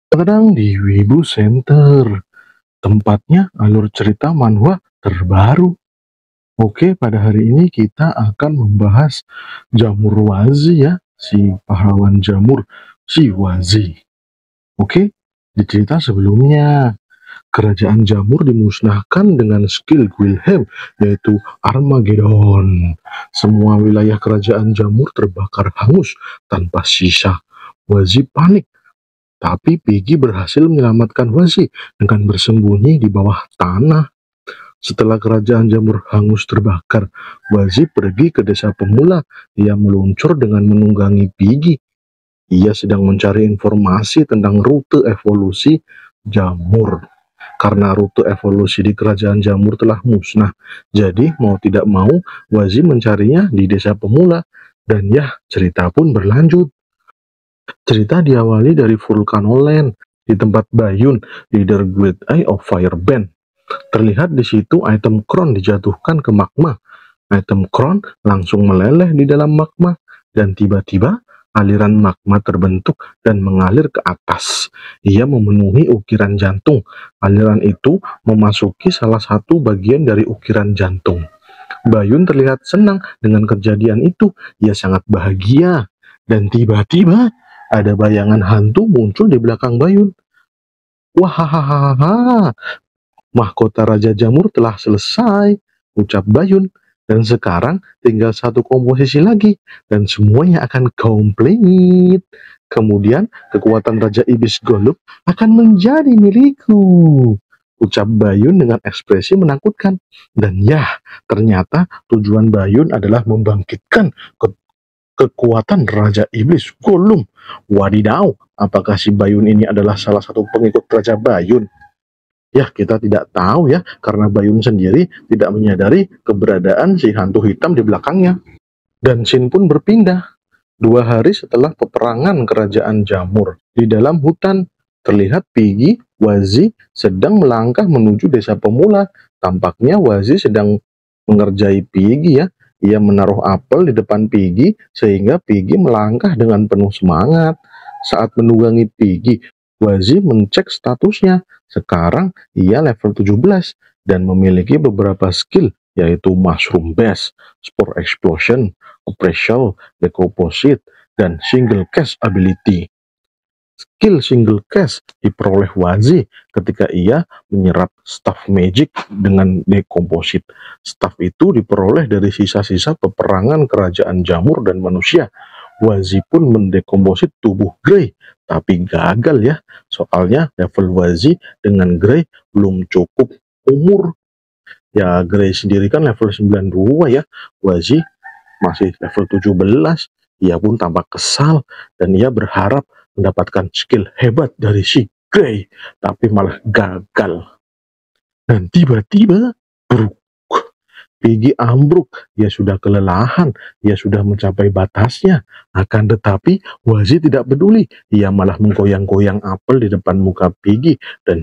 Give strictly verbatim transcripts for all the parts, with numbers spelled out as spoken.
Terkadang di Wibu Center, tempatnya alur cerita manhwa terbaru. Oke, pada hari ini kita akan membahas Jamur Wazi ya, si pahlawan jamur, si Wazi. Oke, di cerita sebelumnya, kerajaan jamur dimusnahkan dengan skill Wilhelm, yaitu Armageddon. Semua wilayah kerajaan jamur terbakar hangus tanpa sisa. Wazi panik, tapi Piggy berhasil menyelamatkan Wazi dengan bersembunyi di bawah tanah. Setelah kerajaan jamur hangus terbakar, Wazi pergi ke desa pemula. Ia meluncur dengan menunggangi Piggy. Ia sedang mencari informasi tentang rute evolusi jamur. Karena rute evolusi di kerajaan jamur telah musnah, jadi mau tidak mau Wazi mencarinya di desa pemula. Dan ya, cerita pun berlanjut. Cerita diawali dari Vulcanoland, di tempat Bayun, leader Great Eye of Fire Band. Terlihat di situ item Kron dijatuhkan ke magma. Item Kron langsung meleleh di dalam magma, dan tiba-tiba aliran magma terbentuk dan mengalir ke atas. Ia memenuhi ukiran jantung. Aliran itu memasuki salah satu bagian dari ukiran jantung. Bayun terlihat senang dengan kejadian itu. Ia sangat bahagia. Dan tiba-tiba ada bayangan hantu muncul di belakang Bayun. Wahahaha, mahkota Raja Jamur telah selesai, ucap Bayun. Dan sekarang tinggal satu komposisi lagi, dan semuanya akan komplit. Kemudian kekuatan Raja Iblis Golub akan menjadi milikku, ucap Bayun dengan ekspresi menakutkan. Dan ya, ternyata tujuan Bayun adalah membangkitkan ke kekuatan Raja Iblis Golum. Wadidaw, apakah si Bayun ini adalah salah satu pengikut Raja Bayun? Ya, kita tidak tahu ya, karena Bayun sendiri tidak menyadari keberadaan si hantu hitam di belakangnya. Dan Shin pun berpindah. Dua hari setelah peperangan kerajaan Jamur, di dalam hutan, terlihat Piggy, Wazi sedang melangkah menuju desa pemula. Tampaknya Wazi sedang mengerjai Piggy ya. Ia menaruh apel di depan Piggy, sehingga Piggy melangkah dengan penuh semangat. Saat menunggangi Piggy, Wazi mencek statusnya. Sekarang ia level tujuh belas dan memiliki beberapa skill, yaitu Mushroom Bash, Spore Explosion, Operation, Decomposite, dan Single Cast Ability. Skill Single Cast diperoleh Wazi ketika ia menyerap Staff Magic dengan Decomposite. Staff itu diperoleh dari sisa-sisa peperangan kerajaan jamur dan manusia. Wazi pun mendekomposit tubuh Grey, tapi gagal ya, soalnya level Wazi dengan Grey belum cukup umur. Ya, Grey sendiri kan level sembilan puluh dua ya, Wazi masih level tujuh belas. Ia pun tampak kesal dan ia berharap mendapatkan skill hebat dari si Grey, tapi malah gagal. Dan tiba-tiba bruk, Piggy ambruk. Ia sudah kelelahan, ia sudah mencapai batasnya. Akan tetapi Wazi tidak peduli, ia malah menggoyang-goyang apel di depan muka Piggy. Dan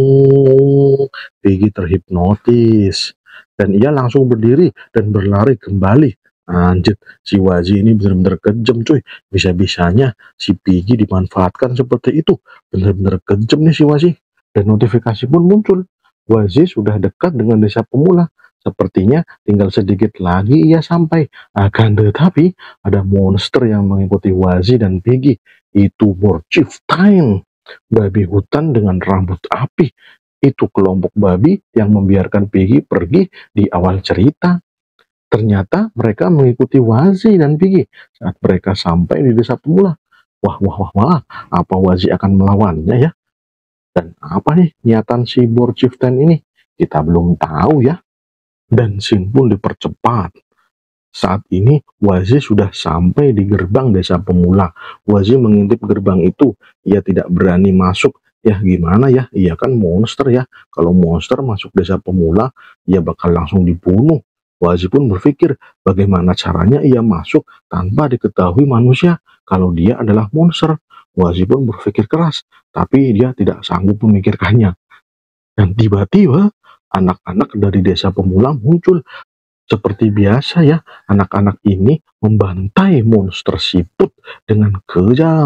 huu, Piggy terhipnotis, dan ia langsung berdiri dan berlari kembali. Anjir, si Wazi ini benar-benar kejam cuy. Bisa-bisanya si Piggy dimanfaatkan seperti itu. Benar-benar kejam nih si Wazi. Dan notifikasi pun muncul. Wazi sudah dekat dengan desa pemula. Sepertinya tinggal sedikit lagi ia sampai. Akan tetapi ada monster yang mengikuti Wazi dan Piggy. Itu Morchieftain, babi hutan dengan rambut api. Itu kelompok babi yang membiarkan Piggy pergi di awal cerita. Ternyata mereka mengikuti Wazi dan Piggy saat mereka sampai di desa pemula. Wah, wah, wah, wah, apa Wazi akan melawannya ya? Dan apa nih niatan si Boar Chieftain ini? Kita belum tahu ya. Dan Shin pun dipercepat. Saat ini Wazi sudah sampai di gerbang desa pemula. Wazi mengintip gerbang itu. Ia tidak berani masuk. Ya gimana ya, ia kan monster ya. Kalau monster masuk desa pemula, ia bakal langsung dibunuh. Wazi pun berpikir bagaimana caranya ia masuk tanpa diketahui manusia kalau dia adalah monster. Wazi pun berpikir keras, tapi dia tidak sanggup memikirkannya. Dan tiba-tiba anak-anak dari desa pemula muncul. Seperti biasa ya, anak-anak ini membantai monster siput dengan kejam.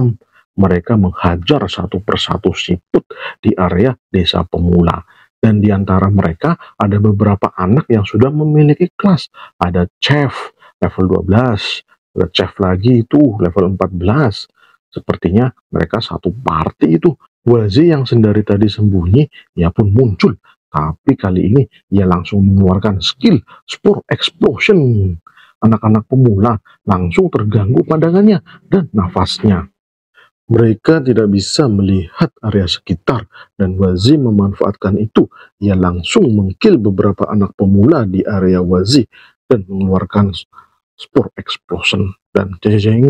mereka menghajar satu persatu siput di area desa pemula. Dan di antara mereka ada beberapa anak yang sudah memiliki kelas. Ada chef level dua belas, ada chef lagi itu level empat belas. Sepertinya mereka satu party itu. Wazi yang sendiri tadi sembunyi, ia pun muncul. Tapi kali ini ia langsung mengeluarkan skill Spore Explosion. Anak-anak pemula langsung terganggu pandangannya dan nafasnya. Mereka tidak bisa melihat area sekitar, dan Wazi memanfaatkan itu. Ia langsung mengkill beberapa anak pemula di area Wazi dan mengeluarkan Spore Explosion. Dan jeng,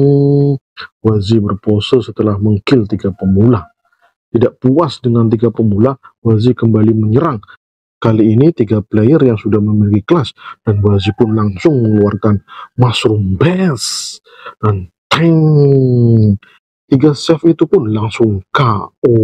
Wazi berpose setelah mengkill tiga pemula. Tidak puas dengan tiga pemula, Wazi kembali menyerang. Kali ini tiga player yang sudah memiliki kelas, dan Wazi pun langsung mengeluarkan Mushroom Bash. Dan teng, tiga save itu pun langsung K O.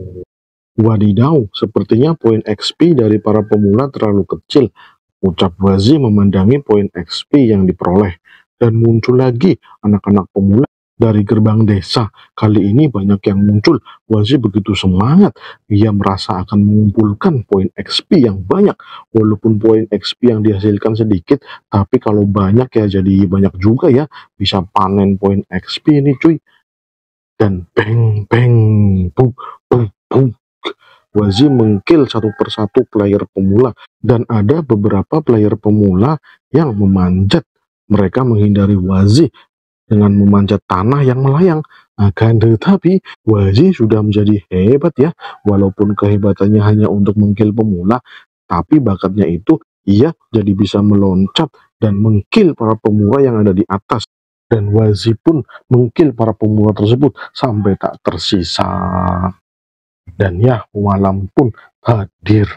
Wadidaw, sepertinya poin X P dari para pemula terlalu kecil, ucap Wazi memandangi poin X P yang diperoleh. Dan muncul lagi anak-anak pemula dari gerbang desa. Kali ini banyak yang muncul. Wazi begitu semangat, ia merasa akan mengumpulkan poin X P yang banyak. Walaupun poin X P yang dihasilkan sedikit, tapi kalau banyak ya jadi banyak juga ya, bisa panen poin X P ini cuy. Dan bang bang bum bum bum, Wazi mengkill satu persatu player pemula, dan ada beberapa player pemula yang memanjat. Mereka menghindari Wazi dengan memanjat tanah yang melayang. Akan tetapi Wazi sudah menjadi hebat ya, walaupun kehebatannya hanya untuk mengkill pemula, tapi bakatnya itu ia jadi bisa meloncat dan mengkill para pemula yang ada di atas. Dan Wazi pun mengkill para pemula tersebut sampai tak tersisa. Dan ya, malam pun hadir.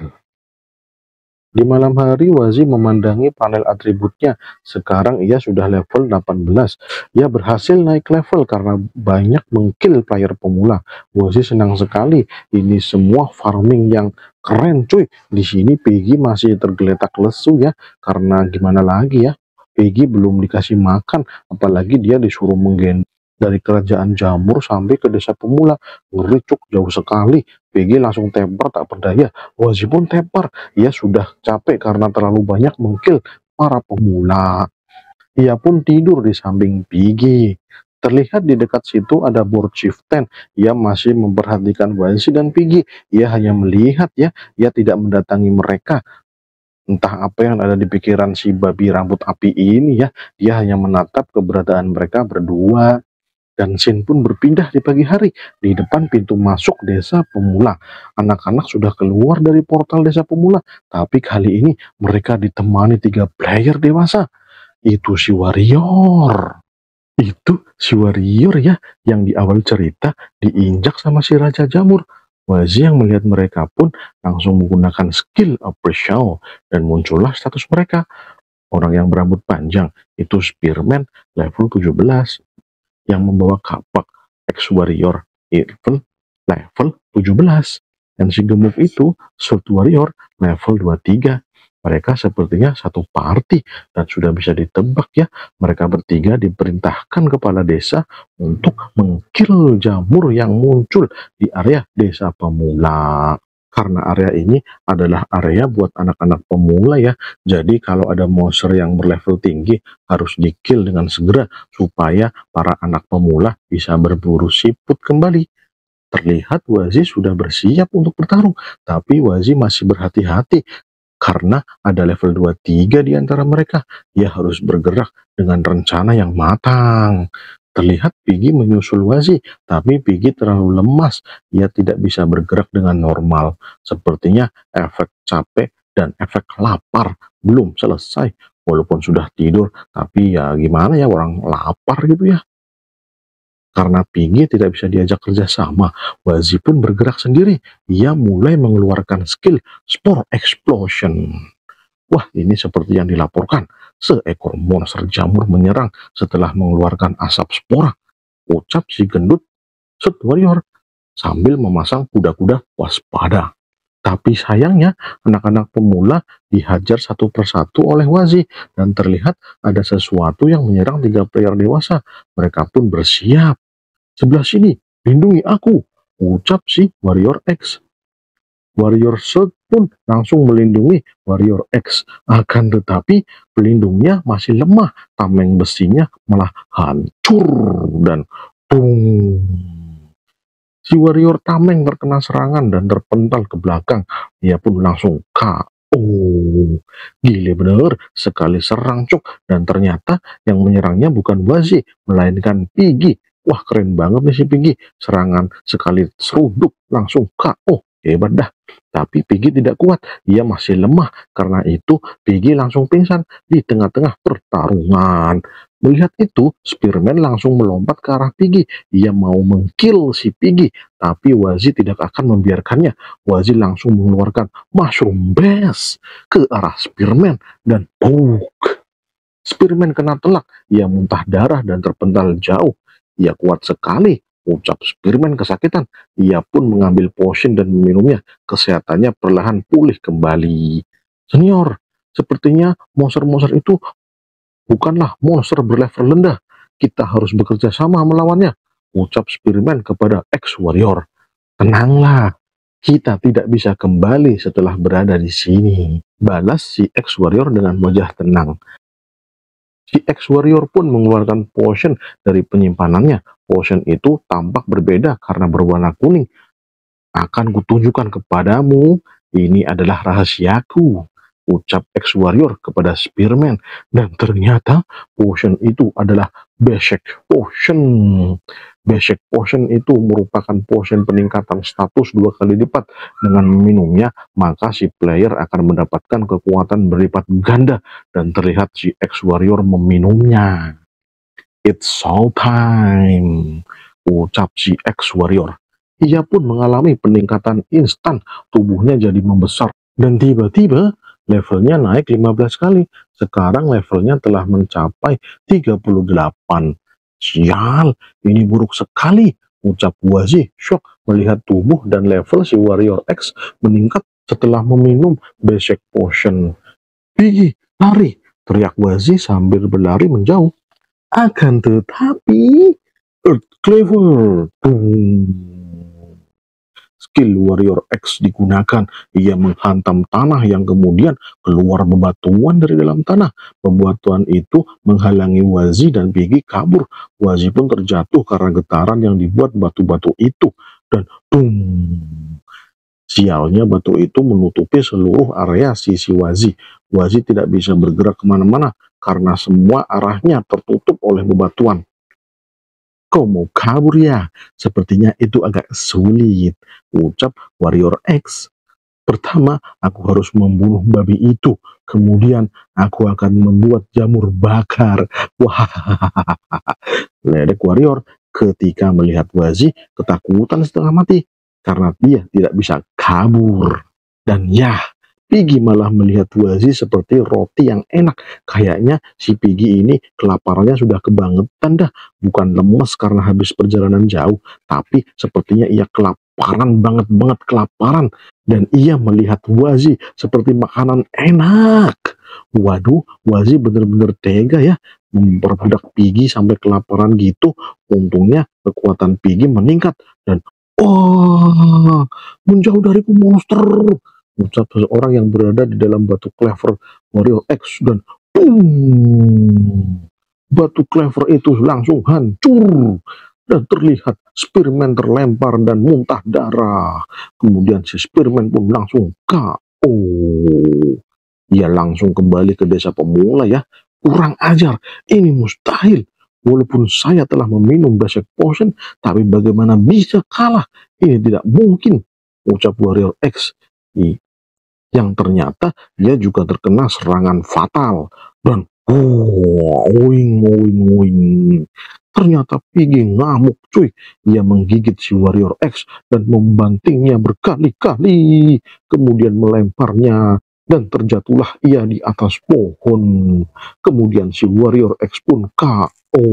Di malam hari, Wazi memandangi panel atributnya. Sekarang ia sudah level delapan belas. Ia berhasil naik level karena banyak mengkill player pemula. Wazi senang sekali. Ini semua farming yang keren cuy. Di sini Piggy masih tergeletak lesu ya. Karena gimana lagi ya, Piggy belum dikasih makan. Apalagi dia disuruh menggendong dari kerajaan jamur sampai ke desa pemula. Ngeri cuk, jauh sekali. Piggy langsung tepar tak berdaya. Wazi pun tepar. Ia sudah capek karena terlalu banyak mengkill para pemula. Ia pun tidur di samping Piggy. Terlihat di dekat situ ada board chieftain. Ia masih memperhatikan Wazi dan Piggy. Ia hanya melihat ya. Ia tidak mendatangi mereka. Entah apa yang ada di pikiran si babi rambut api ini ya. Dia hanya menatap keberadaan mereka berdua. Dan scene pun berpindah di pagi hari. Di depan pintu masuk desa pemula, anak-anak sudah keluar dari portal desa pemula. Tapi kali ini mereka ditemani tiga player dewasa. Itu si warrior. Itu si warrior ya, yang di awal cerita diinjak sama si Raja Jamur. Wazi yang melihat mereka pun langsung menggunakan skill Appreciate, dan muncullah status mereka. Orang yang berambut panjang itu Spearman level tujuh belas. Yang membawa kapak ex-warrior event level tujuh belas. Dan si gemuk itu Sword Warrior level dua puluh tiga. Mereka sepertinya satu party dan sudah bisa ditebak ya. Mereka bertiga diperintahkan kepala desa untuk mengkill jamur yang muncul di area desa pemula. Karena area ini adalah area buat anak-anak pemula ya. Jadi kalau ada monster yang berlevel tinggi harus di-kill dengan segera supaya para anak pemula bisa berburu siput kembali. Terlihat Wazi sudah bersiap untuk bertarung, tapi Wazi masih berhati-hati karena ada level dua puluh tiga di antara mereka. Ia harus bergerak dengan rencana yang matang. Terlihat Piggy menyusul Wazi, tapi Piggy terlalu lemas. Ia tidak bisa bergerak dengan normal. Sepertinya efek capek dan efek lapar belum selesai. Walaupun sudah tidur, tapi ya gimana ya, orang lapar gitu ya. Karena Piggy tidak bisa diajak kerjasama, Wazi pun bergerak sendiri. Ia mulai mengeluarkan skill Spore Explosion. Wah, ini seperti yang dilaporkan. Seekor monster jamur menyerang setelah mengeluarkan asap spora, ucap si gendut Sword Warrior sambil memasang kuda-kuda waspada. Tapi sayangnya anak-anak pemula dihajar satu persatu oleh Wazi, dan terlihat ada sesuatu yang menyerang tiga player dewasa. Mereka pun bersiap. Sebelah sini, lindungi aku, ucap si Warrior X. Warrior Shield pun langsung melindungi Warrior X. Akan tetapi pelindungnya masih lemah. Tameng besinya malah hancur dan boom. Si Warrior Tameng terkena serangan dan terpental ke belakang. Ia pun langsung K O. Gile bener, sekali serang cok. Dan ternyata yang menyerangnya bukan Wazi, melainkan Piggy. Wah keren banget nih si Piggy. Serangan sekali seruduk langsung K O. Hebat dah. Tapi Piggy tidak kuat. Ia masih lemah. Karena itu Piggy langsung pingsan di tengah-tengah pertarungan. Melihat itu, Spearman langsung melompat ke arah Piggy. Ia mau mengkill si Piggy, tapi Wazi tidak akan membiarkannya. Wazi langsung mengeluarkan Mushroom Bash ke arah Spearman dan pouk. Spearman kena telak, ia muntah darah dan terpental jauh. Ia kuat sekali, ucap Spearman kesakitan. Ia pun mengambil potion dan meminumnya. Kesehatannya perlahan pulih kembali. Senior, sepertinya monster-monster itu bukanlah monster berlevel rendah. Kita harus bekerja sama melawannya, ucap Spearman kepada ex-warrior. Tenanglah, kita tidak bisa kembali setelah berada di sini, balas si ex-warrior dengan wajah tenang. Si ex-warrior pun mengeluarkan potion dari penyimpanannya. Potion itu tampak berbeda karena berwarna kuning. Akan kutunjukkan kepadamu, ini adalah rahasiaku, ucap ex-warrior kepada Spearman. Dan ternyata potion itu adalah Basic Potion. Basic Potion itu merupakan potion peningkatan status dua kali lipat. Dengan meminumnya, maka si player akan mendapatkan kekuatan berlipat ganda. Dan terlihat si ex-warrior meminumnya. It's show time, ucap si ex-warrior. Ia pun mengalami peningkatan instan, tubuhnya jadi membesar. Dan tiba-tiba levelnya naik lima belas kali. Sekarang levelnya telah mencapai tiga puluh delapan. Sial, ini buruk sekali, ucap Wazi shock melihat tubuh dan level si Warrior X meningkat setelah meminum Basic Potion. Piggy, lari, teriak Wazi sambil berlari menjauh. Akan tetapi Earth Cleaver, boom. Skill Warrior X digunakan. Ia menghantam tanah yang kemudian keluar bebatuan dari dalam tanah. Bebatuan itu menghalangi Wazi dan Piggy kabur. Wazi pun terjatuh karena getaran yang dibuat batu-batu itu. Dan boom. Sialnya batu itu menutupi seluruh area sisi Wazi. Wazi tidak bisa bergerak kemana-mana karena semua arahnya tertutup oleh bebatuan. Kau mau kabur ya? Sepertinya itu agak sulit, ucap Warrior X. Pertama, aku harus membunuh babi itu. Kemudian, aku akan membuat jamur bakar. Wah, ledek Warrior ketika melihat Wazi ketakutan setengah mati. Karena dia tidak bisa kabur. Dan ya, Piggy malah melihat Wazi seperti roti yang enak. Kayaknya si Piggy ini kelaparannya sudah kebangetan dah. Bukan lemes karena habis perjalanan jauh, tapi sepertinya ia kelaparan banget-banget kelaparan. Dan ia melihat Wazi seperti makanan enak. Waduh, Wazi bener-bener tega ya memperbudak Piggy sampai kelaparan gitu. Untungnya kekuatan Piggy meningkat. Dan oh, menjauh dariku monster, ucap seseorang yang berada di dalam batu cleaver Warrior X. Dan boom, batu cleaver itu langsung hancur dan terlihat Spearman terlempar dan muntah darah. Kemudian si Spearman pun langsung K O. Ia langsung kembali ke desa pemula ya. Kurang ajar, ini mustahil. Walaupun saya telah meminum Basic Potion, tapi bagaimana bisa kalah? Ini tidak mungkin, ucap Warrior X. Yang ternyata dia juga terkena serangan fatal. Dan oh, oing, oing, oing. Ternyata Piggy ngamuk cuy. Ia menggigit si Warrior X dan membantingnya berkali-kali. Kemudian melemparnya. Dan terjatuhlah ia di atas pohon. Kemudian si Warrior X pun K O.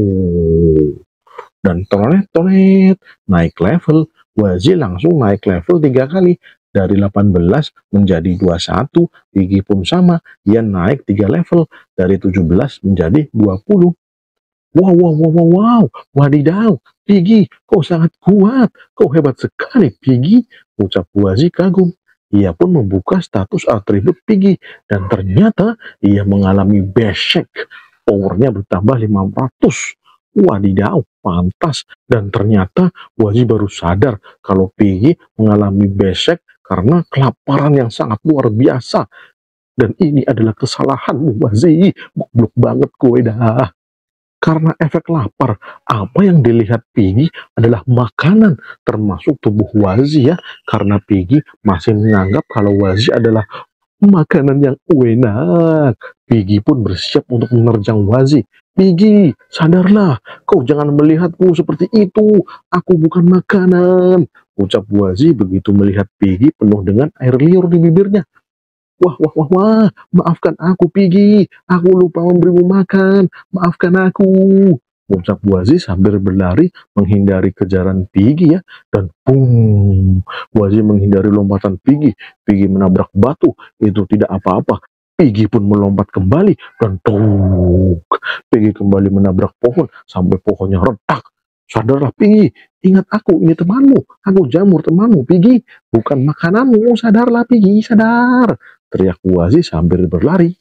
Dan tonet-tonet naik level. Wazi langsung naik level tiga kali. Dari delapan belas menjadi dua puluh satu. Piggy pun sama. Ia naik tiga level. Dari tujuh belas menjadi dua puluh. Wow, wow, wow, wow, wow, wadidaw, Piggy, kau sangat kuat, kau hebat sekali, Piggy, ucap Wazi kagum. Ia pun membuka status atribut Piggy, dan ternyata ia mengalami besek. Powernya bertambah lima ratus. Wadidaw, pantas. Dan ternyata Wazi baru sadar kalau Piggy mengalami besek karena kelaparan yang sangat luar biasa. Dan ini adalah kesalahanmu, Wazi. Goblok banget kowe dah. Karena efek lapar, apa yang dilihat Piggy adalah makanan, termasuk tubuh Wazi ya. Karena Piggy masih menganggap kalau Wazi adalah makanan yang enak. Piggy pun bersiap untuk menerjang Wazi. Piggy, sadarlah, kau jangan melihatku seperti itu. Aku bukan makanan, ucap Wazi begitu melihat Piggy penuh dengan air liur di bibirnya. Wah, wah, wah, wah, maafkan aku, Piggy. Aku lupa memberimu makan. Maafkan aku. Ucap Wazi sambil berlari menghindari kejaran Piggy ya. Dan boom, Wazi menghindari lompatan Piggy. Piggy menabrak batu. Itu tidak apa-apa. Piggy pun melompat kembali dan tuk. Piggy kembali menabrak pohon sampai pohonnya retak. Sadarlah Piggy, ingat aku, ini temanmu. Aku Jamur, temanmu, Piggy. Bukan makananmu, sadarlah Piggy, sadar. Teriak Wazi sambil berlari.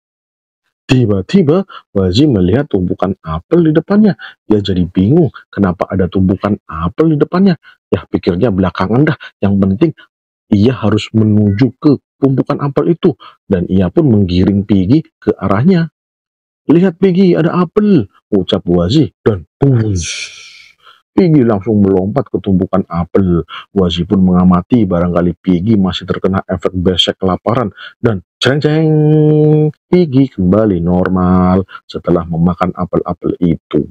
Tiba-tiba Wazi melihat tumpukan apel di depannya. Dia jadi bingung kenapa ada tumpukan apel di depannya. Ya pikirnya belakangan dah. Yang penting ia harus menuju ke tumpukan apel itu. Dan ia pun menggiring Piggy ke arahnya. Lihat Piggy, ada apel, ucap Wazi. Dan push. Piggy langsung melompat ke tumpukan apel. Wazi pun mengamati barangkali Piggy masih terkena efek besek kelaparan. Dan ceng-ceng, Piggy kembali normal setelah memakan apel-apel itu.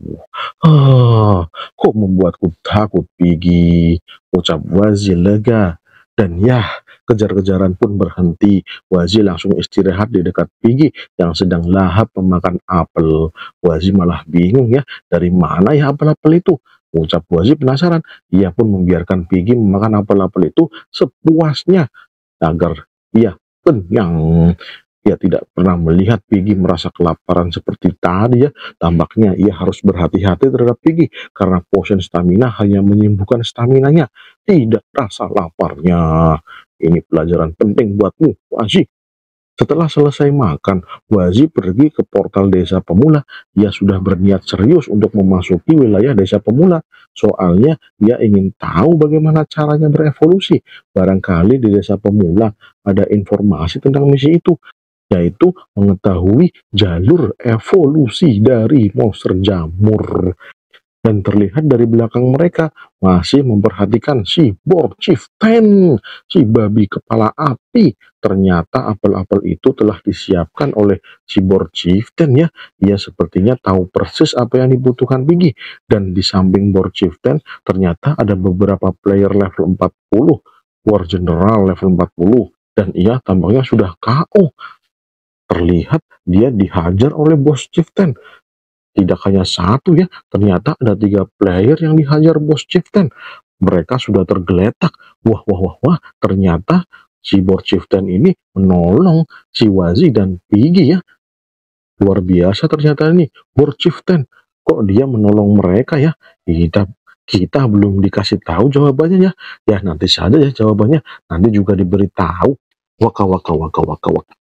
Ah, kok membuatku takut, Piggy, ucap Wazi lega. Dan ya, kejar-kejaran pun berhenti. Wazi langsung istirahat di dekat Piggy yang sedang lahap memakan apel. Wazi malah bingung ya, dari mana ya apel-apel itu? Ucap Wazi penasaran. Ia pun membiarkan Piggy memakan apel-apel itu sepuasnya agar ia kenyang. Ia tidak pernah melihat Piggy merasa kelaparan seperti tadi ya. Tampaknya ia harus berhati-hati terhadap Piggy karena potion stamina hanya menyembuhkan staminanya, tidak rasa laparnya. Ini pelajaran penting buatmu, Wazi. Setelah selesai makan, Wazi pergi ke portal desa pemula. Ia sudah berniat serius untuk memasuki wilayah desa pemula. Soalnya dia ingin tahu bagaimana caranya berevolusi. Barangkali di desa pemula ada informasi tentang misi itu, yaitu mengetahui jalur evolusi dari monster jamur. Dan terlihat dari belakang mereka masih memperhatikan si Boar Chieftain, si babi kepala api. Ternyata apel-apel itu telah disiapkan oleh si Boar Chieftain ya. Ia sepertinya tahu persis apa yang dibutuhkan Piggy. Dan di samping Boar Chieftain ternyata ada beberapa player level empat puluh, War General level empat puluh, dan ia tampaknya sudah K O. Terlihat dia dihajar oleh Boss Chieftain. Tidak hanya satu ya, ternyata ada tiga player yang dihajar Bos Chieftain. Mereka sudah tergeletak. Wah, wah, wah, wah, ternyata si Bos Chieftain ini menolong si Wazi dan Piggy ya. Luar biasa ternyata ini, Bos Chieftain. Kok dia menolong mereka ya? Kita kita belum dikasih tahu jawabannya ya. Ya nanti saja ya jawabannya. Nanti juga diberitahu. Waka, waka, waka, waka, waka.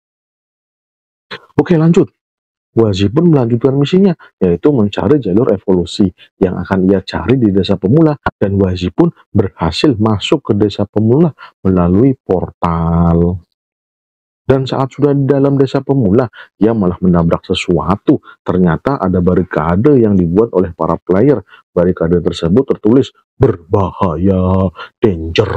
Oke lanjut. Wazi pun melanjutkan misinya, yaitu mencari jalur evolusi yang akan ia cari di desa pemula. Dan Wazi pun berhasil masuk ke desa pemula melalui portal. Dan saat sudah di dalam desa pemula, ia malah menabrak sesuatu. Ternyata ada barikade yang dibuat oleh para player. Barikade tersebut tertulis, berbahaya, danger.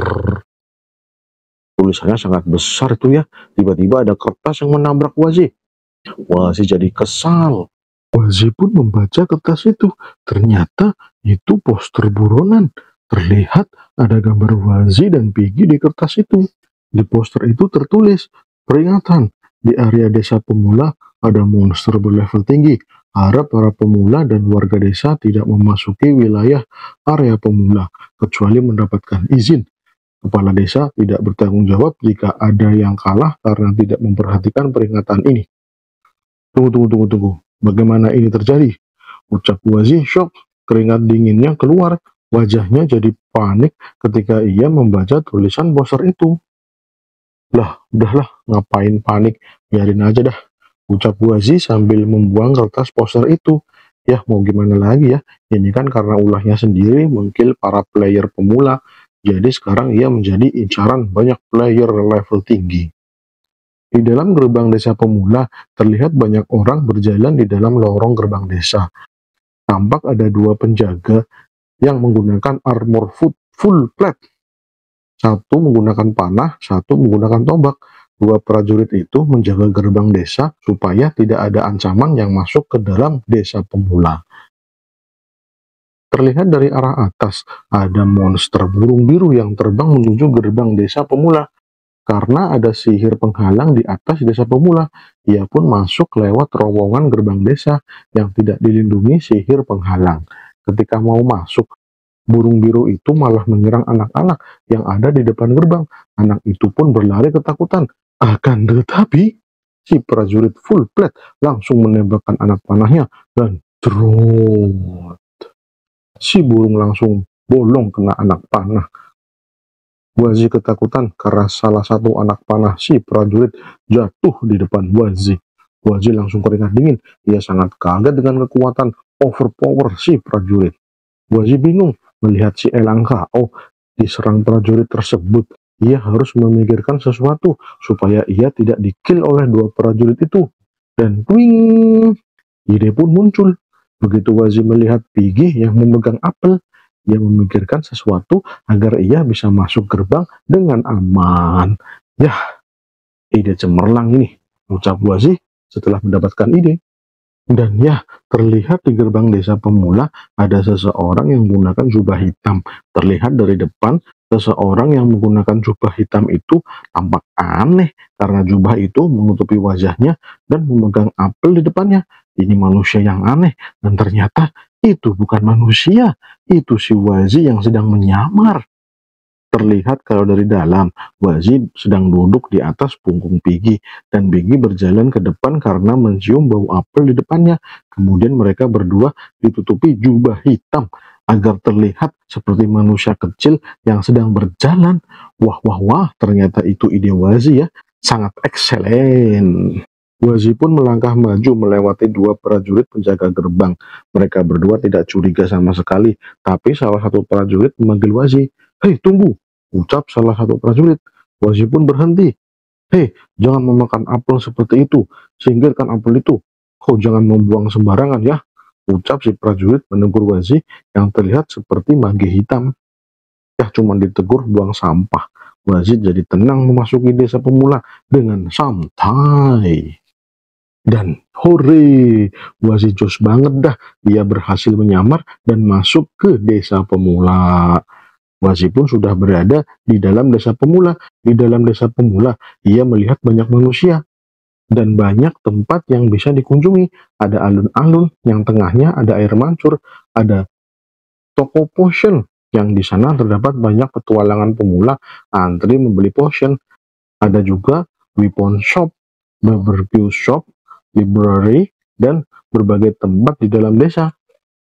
Tulisannya sangat besar itu ya. Tiba-tiba ada kertas yang menabrak Wazi. Wazi jadi kesal. Wazi pun membaca kertas itu. Ternyata itu poster buronan. Terlihat ada gambar Wazi dan Piggy di kertas itu. Di poster itu tertulis, peringatan, di area desa pemula ada monster berlevel tinggi. Harap para pemula dan warga desa tidak memasuki wilayah area pemula, kecuali mendapatkan izin. Kepala desa tidak bertanggung jawab jika ada yang kalah karena tidak memperhatikan peringatan ini. Tunggu, tunggu, tunggu, tunggu. Bagaimana ini terjadi? Ucap Wazi shock, keringat dinginnya keluar, wajahnya jadi panik ketika ia membaca tulisan poster itu. Lah, udahlah, ngapain panik, biarin aja dah, ucap Wazi sambil membuang kertas poster itu. Ya, mau gimana lagi ya, ini kan karena ulahnya sendiri mungkin para player pemula, jadi sekarang ia menjadi incaran banyak player level tinggi. Di dalam gerbang desa pemula, terlihat banyak orang berjalan di dalam lorong gerbang desa. Tampak ada dua penjaga yang menggunakan armor full, full plate. Satu menggunakan panah, satu menggunakan tombak. Dua prajurit itu menjaga gerbang desa supaya tidak ada ancaman yang masuk ke dalam desa pemula. Terlihat dari arah atas, ada monster burung biru yang terbang menuju gerbang desa pemula. Karena ada sihir penghalang di atas desa pemula, ia pun masuk lewat terowongan gerbang desa yang tidak dilindungi sihir penghalang. Ketika mau masuk, burung biru itu malah menyerang anak-anak yang ada di depan gerbang. Anak itu pun berlari ketakutan. Akan tetapi, si prajurit full plate langsung menembakkan anak panahnya dan drone. Si burung langsung bolong kena anak panah. Wazi ketakutan karena salah satu anak panah si prajurit jatuh di depan Wazi. Wazi langsung keringat dingin. Ia sangat kaget dengan kekuatan overpower si prajurit. Wazi bingung melihat si Elang K O diserang prajurit tersebut. Ia harus memikirkan sesuatu supaya ia tidak dikill oleh dua prajurit itu. Dan twing, ide pun muncul. Begitu Wazi melihat Piggy yang memegang apel, ia memikirkan sesuatu agar ia bisa masuk gerbang dengan aman. Yah, ide cemerlang ini, ucap Wazi setelah mendapatkan ide. Dan ya, terlihat di gerbang desa pemula ada seseorang yang menggunakan jubah hitam. Terlihat dari depan, seseorang yang menggunakan jubah hitam itu tampak aneh karena jubah itu menutupi wajahnya dan memegang apel di depannya. Ini manusia yang aneh, dan ternyata itu bukan manusia, itu si Wazi yang sedang menyamar. Terlihat kalau dari dalam, Wazi sedang duduk di atas punggung Piggy, dan Piggy berjalan ke depan karena mencium bau apel di depannya. Kemudian mereka berdua ditutupi jubah hitam agar terlihat seperti manusia kecil yang sedang berjalan. Wah, wah, wah, ternyata itu ide Wazi ya, sangat ekselen. Wazi pun melangkah maju melewati dua prajurit penjaga gerbang. Mereka berdua tidak curiga sama sekali, tapi salah satu prajurit memanggil Wazi. Hei, tunggu, ucap salah satu prajurit. Wazi pun berhenti. Hei, jangan memakan apel seperti itu, singkirkan apel itu. Kau jangan membuang sembarangan ya, ucap si prajurit menegur Wazi yang terlihat seperti mage hitam. Ya, cuma ditegur buang sampah. Wazi jadi tenang memasuki desa pemula dengan santai. Dan hore, Wazi jos banget dah, dia berhasil menyamar dan masuk ke desa pemula. Wazi pun sudah berada di dalam desa pemula. Di dalam desa pemula, ia melihat banyak manusia dan banyak tempat yang bisa dikunjungi. Ada alun-alun yang tengahnya ada air mancur, ada toko potion yang di sana terdapat banyak petualangan pemula antri membeli potion. Ada juga weapon shop, barbecue shop, library, dan berbagai tempat di dalam desa.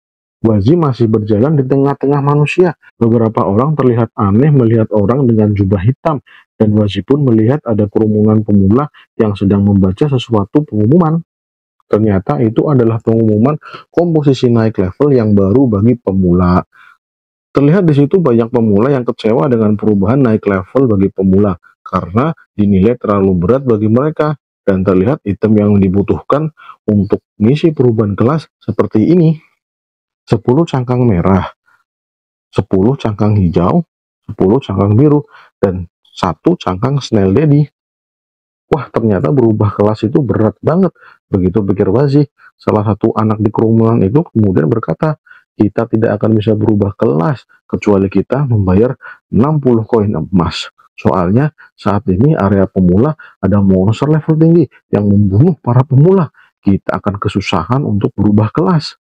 Wazi masih berjalan di tengah-tengah manusia. Beberapa orang terlihat aneh melihat orang dengan jubah hitam, dan Wazi pun melihat ada kerumunan pemula yang sedang membaca sesuatu pengumuman. Ternyata itu adalah pengumuman komposisi naik level yang baru bagi pemula. Terlihat di situ banyak pemula yang kecewa dengan perubahan naik level bagi pemula karena dinilai terlalu berat bagi mereka. Dan terlihat item yang dibutuhkan untuk misi perubahan kelas seperti ini. sepuluh cangkang merah, sepuluh cangkang hijau, sepuluh cangkang biru, dan satu cangkang snail daddy. Wah, ternyata berubah kelas itu berat banget. Begitu pikir Wazi, salah satu anak di kerumunan itu kemudian berkata, kita tidak akan bisa berubah kelas kecuali kita membayar enam puluh koin emas. Soalnya saat ini area pemula ada monster level tinggi yang membunuh para pemula. Kita akan kesusahan untuk berubah kelas.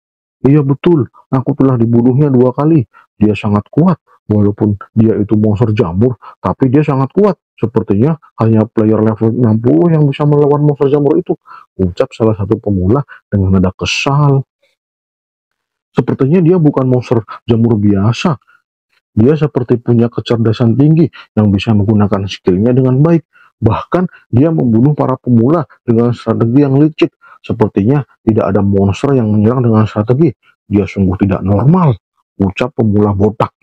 Iya betul, aku telah dibunuhnya dua kali. Dia sangat kuat. Walaupun dia itu monster jamur, tapi dia sangat kuat. Sepertinya hanya player level enam puluh yang bisa melawan monster jamur itu, ucap salah satu pemula dengan nada kesal. Sepertinya dia bukan monster jamur biasa. Dia seperti punya kecerdasan tinggi yang bisa menggunakan skillnya dengan baik. Bahkan dia membunuh para pemula dengan strategi yang licik. Sepertinya tidak ada monster yang menyerang dengan strategi. Dia sungguh tidak normal, ucap pemula botak.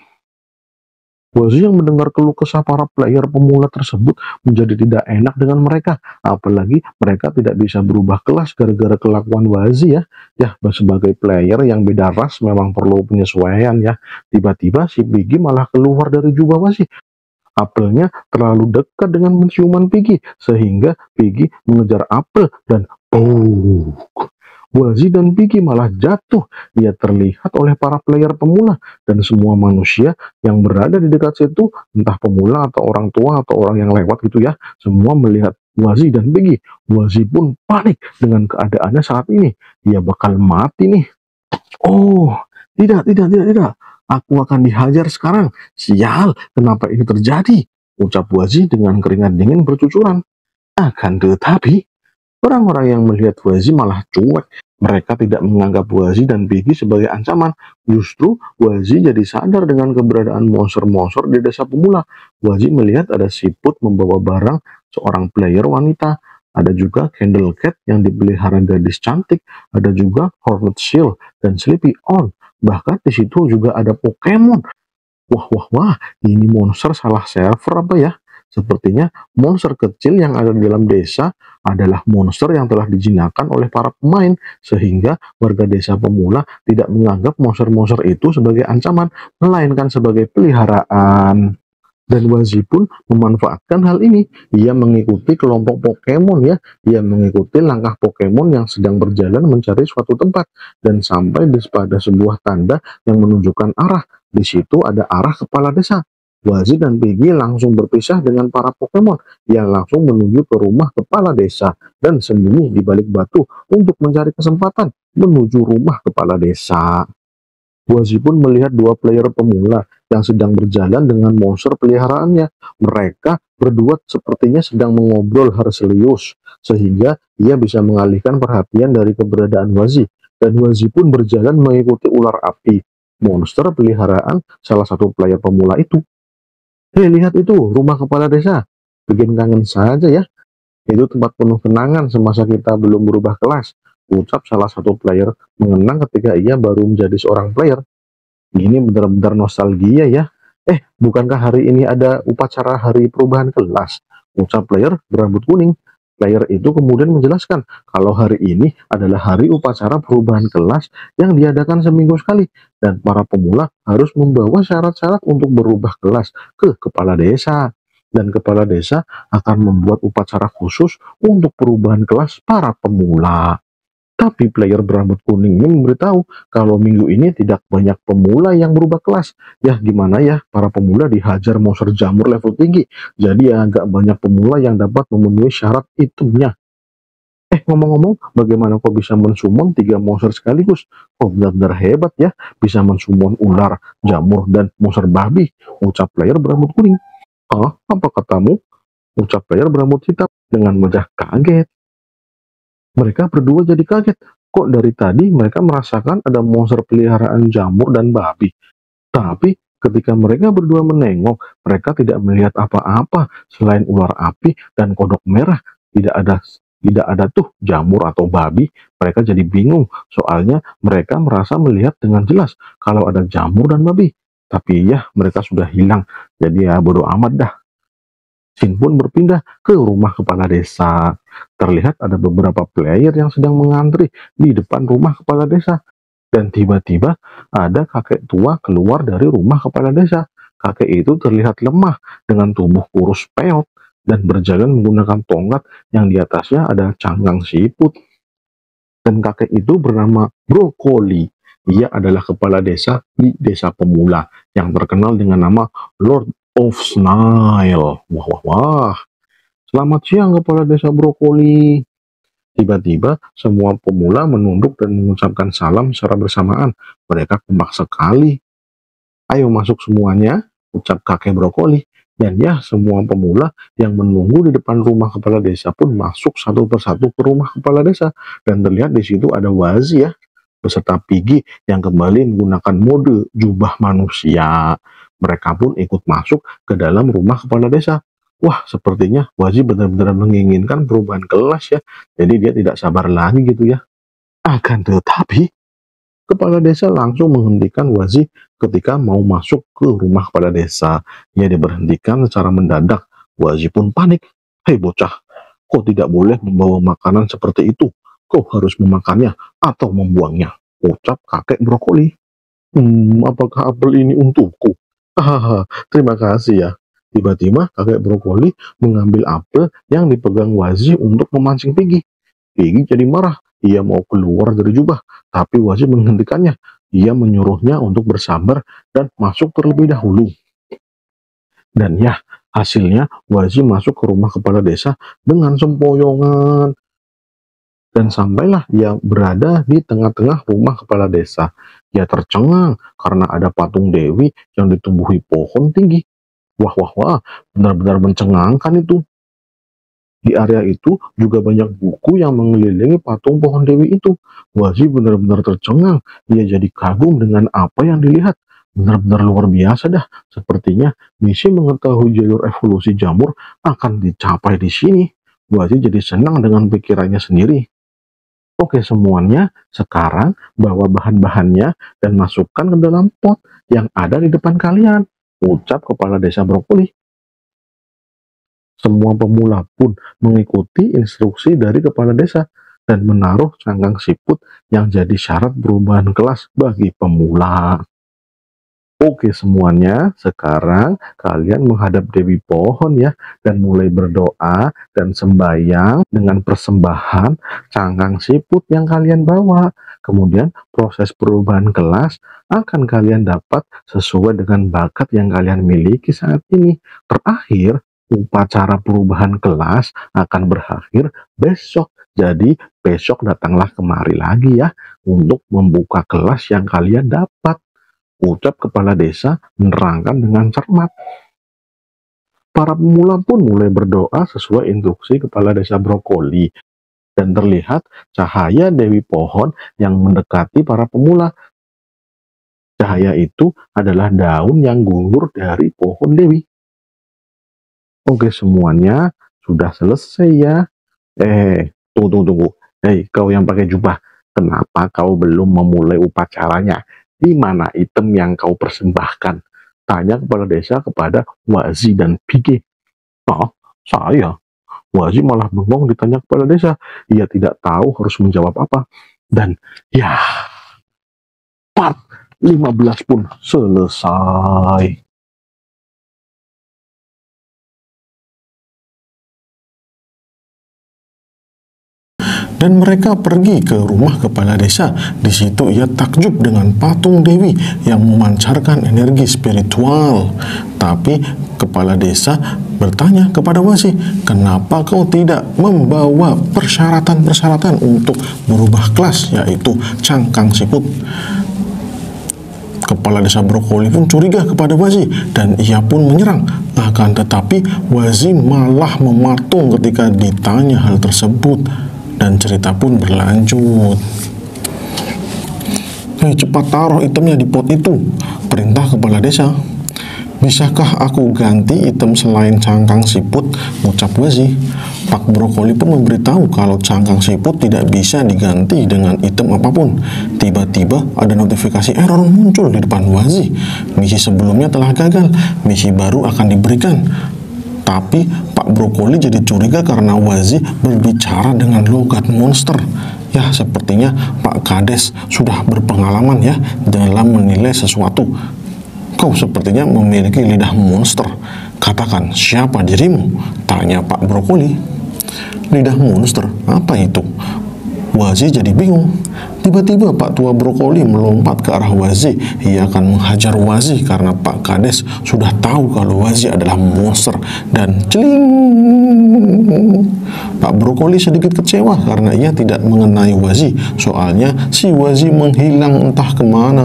Wazi yang mendengar keluh kesah para player pemula tersebut menjadi tidak enak dengan mereka. Apalagi mereka tidak bisa berubah kelas gara-gara kelakuan Wazi ya. Ya, sebagai player yang beda ras memang perlu penyesuaian ya. Tiba-tiba si Piggy malah keluar dari jubah Wazi. Apelnya terlalu dekat dengan penciuman Piggy, sehingga Piggy mengejar apel dan oh, Wazi dan Piggy malah jatuh. Ia terlihat oleh para player pemula dan semua manusia yang berada di dekat situ, entah pemula atau orang tua atau orang yang lewat gitu ya, semua melihat Wazi dan Piggy. Wazi pun panik dengan keadaannya saat ini. Dia bakal mati nih. Oh, tidak, tidak, tidak, tidak. Aku akan dihajar sekarang. Sial, kenapa ini terjadi? Ucap Wazi dengan keringat dingin bercucuran. Akan tetapi, orang-orang yang melihat Wazi malah cuek. Mereka tidak menganggap Wazi dan Piggy sebagai ancaman. Justru Wazi jadi sadar dengan keberadaan monster-monster di desa pemula. Wazi melihat ada siput membawa barang seorang player wanita. Ada juga Candle Cat yang dipelihara gadis cantik. Ada juga Hornet Shield dan Sleepy On. Bahkan di situ juga ada Pokemon. Wah, wah, wah, ini monster salah server apa ya? Sepertinya monster kecil yang ada di dalam desa adalah monster yang telah dijinakan oleh para pemain, sehingga warga desa pemula tidak menganggap monster-monster itu sebagai ancaman, melainkan sebagai peliharaan. Dan Wazi pun memanfaatkan hal ini. Ia mengikuti kelompok Pokemon ya. Ia mengikuti langkah Pokemon yang sedang berjalan mencari suatu tempat. Dan sampai di pada sebuah tanda yang menunjukkan arah. Di situ ada arah kepala desa. Wazi dan Piggy langsung berpisah dengan para Pokemon yang langsung menuju ke rumah kepala desa dan sembunyi di balik batu untuk mencari kesempatan menuju rumah kepala desa. Wazi pun melihat dua player pemula yang sedang berjalan dengan monster peliharaannya. Mereka berdua sepertinya sedang mengobrol hal serius, sehingga ia bisa mengalihkan perhatian dari keberadaan Wazi. Dan Wazi pun berjalan mengikuti ular api, monster peliharaan salah satu player pemula itu. Hei, lihat itu, rumah kepala desa. Bikin kangen saja ya. Itu tempat penuh kenangan semasa kita belum berubah kelas, ucap salah satu player mengenang ketika ia baru menjadi seorang player. Ini benar-benar nostalgia ya. Eh, bukankah hari ini ada upacara hari perubahan kelas? Ucap player berambut kuning. Player itu kemudian menjelaskan kalau hari ini adalah hari upacara perubahan kelas yang diadakan seminggu sekali. Dan para pemula harus membawa syarat-syarat untuk berubah kelas ke kepala desa. Dan kepala desa akan membuat upacara khusus untuk perubahan kelas para pemula. Tapi player berambut kuning ini memberitahu kalau minggu ini tidak banyak pemula yang berubah kelas. Ya gimana ya, para pemula dihajar monster jamur level tinggi. Jadi ya agak banyak pemula yang dapat memenuhi syarat itunya. Eh ngomong-ngomong, bagaimana kok bisa mensummon tiga monster sekaligus? Oh benar-benar hebat ya, bisa mensummon ular, jamur, dan monster babi. Ucap player berambut kuning. Ah, apa katamu? Ucap player berambut hitam dengan wajah kaget. Mereka berdua jadi kaget. Kok dari tadi mereka merasakan ada monster peliharaan jamur dan babi. Tapi ketika mereka berdua menengok, mereka tidak melihat apa-apa selain ular api dan kodok merah. Tidak ada tidak ada tuh jamur atau babi. Mereka jadi bingung. Soalnya mereka merasa melihat dengan jelas kalau ada jamur dan babi. Tapi ya mereka sudah hilang. Jadi ya bodo amat dah. Sin pun berpindah ke rumah kepala desa. Terlihat ada beberapa player yang sedang mengantri di depan rumah kepala desa. Dan tiba-tiba ada kakek tua keluar dari rumah kepala desa. Kakek itu terlihat lemah dengan tubuh kurus peot dan berjalan menggunakan tongkat yang di atasnya ada cangkang siput. Dan kakek itu bernama Brokoli. Ia adalah kepala desa di desa pemula yang terkenal dengan nama Lord of Snail. Wah, wah, wah. Selamat siang kepala desa Brokoli. Tiba-tiba semua pemula menunduk dan mengucapkan salam secara bersamaan. Mereka kompak sekali. Ayo masuk semuanya, ucap kakek Brokoli. Dan ya, semua pemula yang menunggu di depan rumah kepala desa pun masuk satu persatu ke rumah kepala desa. Dan terlihat di situ ada Wazi ya. beserta Piggy yang kembali menggunakan mode jubah manusia. Mereka pun ikut masuk ke dalam rumah kepala desa. Wah, sepertinya Wazi benar-benar menginginkan perubahan kelas ya. Jadi dia tidak sabar lagi gitu ya. Akan tetapi, kepala desa langsung menghentikan Wazi ketika mau masuk ke rumah kepala desa. Ia diberhentikan secara mendadak. Wazi pun panik. Hei bocah, kau tidak boleh membawa makanan seperti itu. Kau harus memakannya atau membuangnya, ucap kakek brokoli. Hmm, apakah apel ini untukku? Hahaha, terima kasih ya. Tiba-tiba kakek brokoli mengambil apel yang dipegang Wazi untuk memancing Piggy. Piggy jadi marah. Ia mau keluar dari jubah, tapi Wazi menghentikannya. Ia menyuruhnya untuk bersabar dan masuk terlebih dahulu. Dan ya, hasilnya Wazi masuk ke rumah kepala desa dengan sempoyongan. Dan sampailah ia berada di tengah-tengah rumah kepala desa. Ia tercengang karena ada patung Dewi yang ditumbuhi pohon tinggi. Wah, wah, wah, benar-benar mencengangkan itu. Di area itu juga banyak buku yang mengelilingi patung pohon Dewi itu. Wazi benar-benar tercengang. Ia jadi kagum dengan apa yang dilihat. Benar-benar luar biasa dah. Sepertinya misi mengetahui jalur evolusi jamur akan dicapai di sini. Wazi jadi senang dengan pikirannya sendiri. Oke semuanya, sekarang bawa bahan-bahannya dan masukkan ke dalam pot yang ada di depan kalian, ucap kepala desa brokoli. Semua pemula pun mengikuti instruksi dari kepala desa dan menaruh cangkang siput yang jadi syarat perubahan kelas bagi pemula. Oke semuanya, sekarang kalian menghadap Dewi Pohon ya, dan mulai berdoa dan sembahyang dengan persembahan cangkang siput yang kalian bawa. Kemudian proses perubahan kelas akan kalian dapat sesuai dengan bakat yang kalian miliki saat ini. Terakhir, upacara perubahan kelas akan berakhir besok. Jadi besok datanglah kemari lagi ya, untuk membuka kelas yang kalian dapat, ucap kepala desa menerangkan dengan cermat. Para pemula pun mulai berdoa sesuai instruksi kepala desa brokoli. Dan terlihat cahaya Dewi Pohon yang mendekati para pemula. Cahaya itu adalah daun yang gugur dari pohon Dewi. Oke semuanya, sudah selesai ya. Eh, tunggu, tunggu, tunggu. Hei, kau yang pakai jubah, kenapa kau belum memulai upacaranya? Di mana item yang kau persembahkan? Tanya kepala desa kepada Wazi dan Piggy. Oh, saya. Wazi malah bengong ditanya kepala desa. Ia tidak tahu harus menjawab apa. Dan ya, part lima belas pun selesai. Dan mereka pergi ke rumah kepala desa. Di situ ia takjub dengan patung Dewi yang memancarkan energi spiritual. Tapi kepala desa bertanya kepada Wazi, kenapa kau tidak membawa persyaratan-persyaratan untuk berubah kelas, yaitu cangkang siput? Kepala desa brokoli pun curiga kepada Wazi dan ia pun menyerang. Akan tetapi Wazi malah mematung ketika ditanya hal tersebut. Dan cerita pun berlanjut. Hei, cepat taruh itemnya di pot itu, perintah kepala desa. Bisakah aku ganti item selain cangkang siput, ucap Wazi. Pak Brokoli pun memberitahu kalau cangkang siput tidak bisa diganti dengan item apapun. Tiba-tiba ada notifikasi error muncul di depan Wazi. Misi sebelumnya telah gagal, misi baru akan diberikan. Tapi Pak Brokoli jadi curiga karena Wazi berbicara dengan logat monster. Ya, sepertinya Pak Kades sudah berpengalaman ya dalam menilai sesuatu. Kau sepertinya memiliki lidah monster. Katakan, siapa dirimu? Tanya Pak Brokoli. Lidah monster, apa itu? Wazi jadi bingung. Tiba-tiba Pak Tua Brokoli melompat ke arah Wazi. Ia akan menghajar Wazi karena Pak Kades sudah tahu kalau Wazi adalah monster. Dan celing, Pak Brokoli sedikit kecewa karena ia tidak mengenai Wazi. Soalnya si Wazi menghilang entah kemana.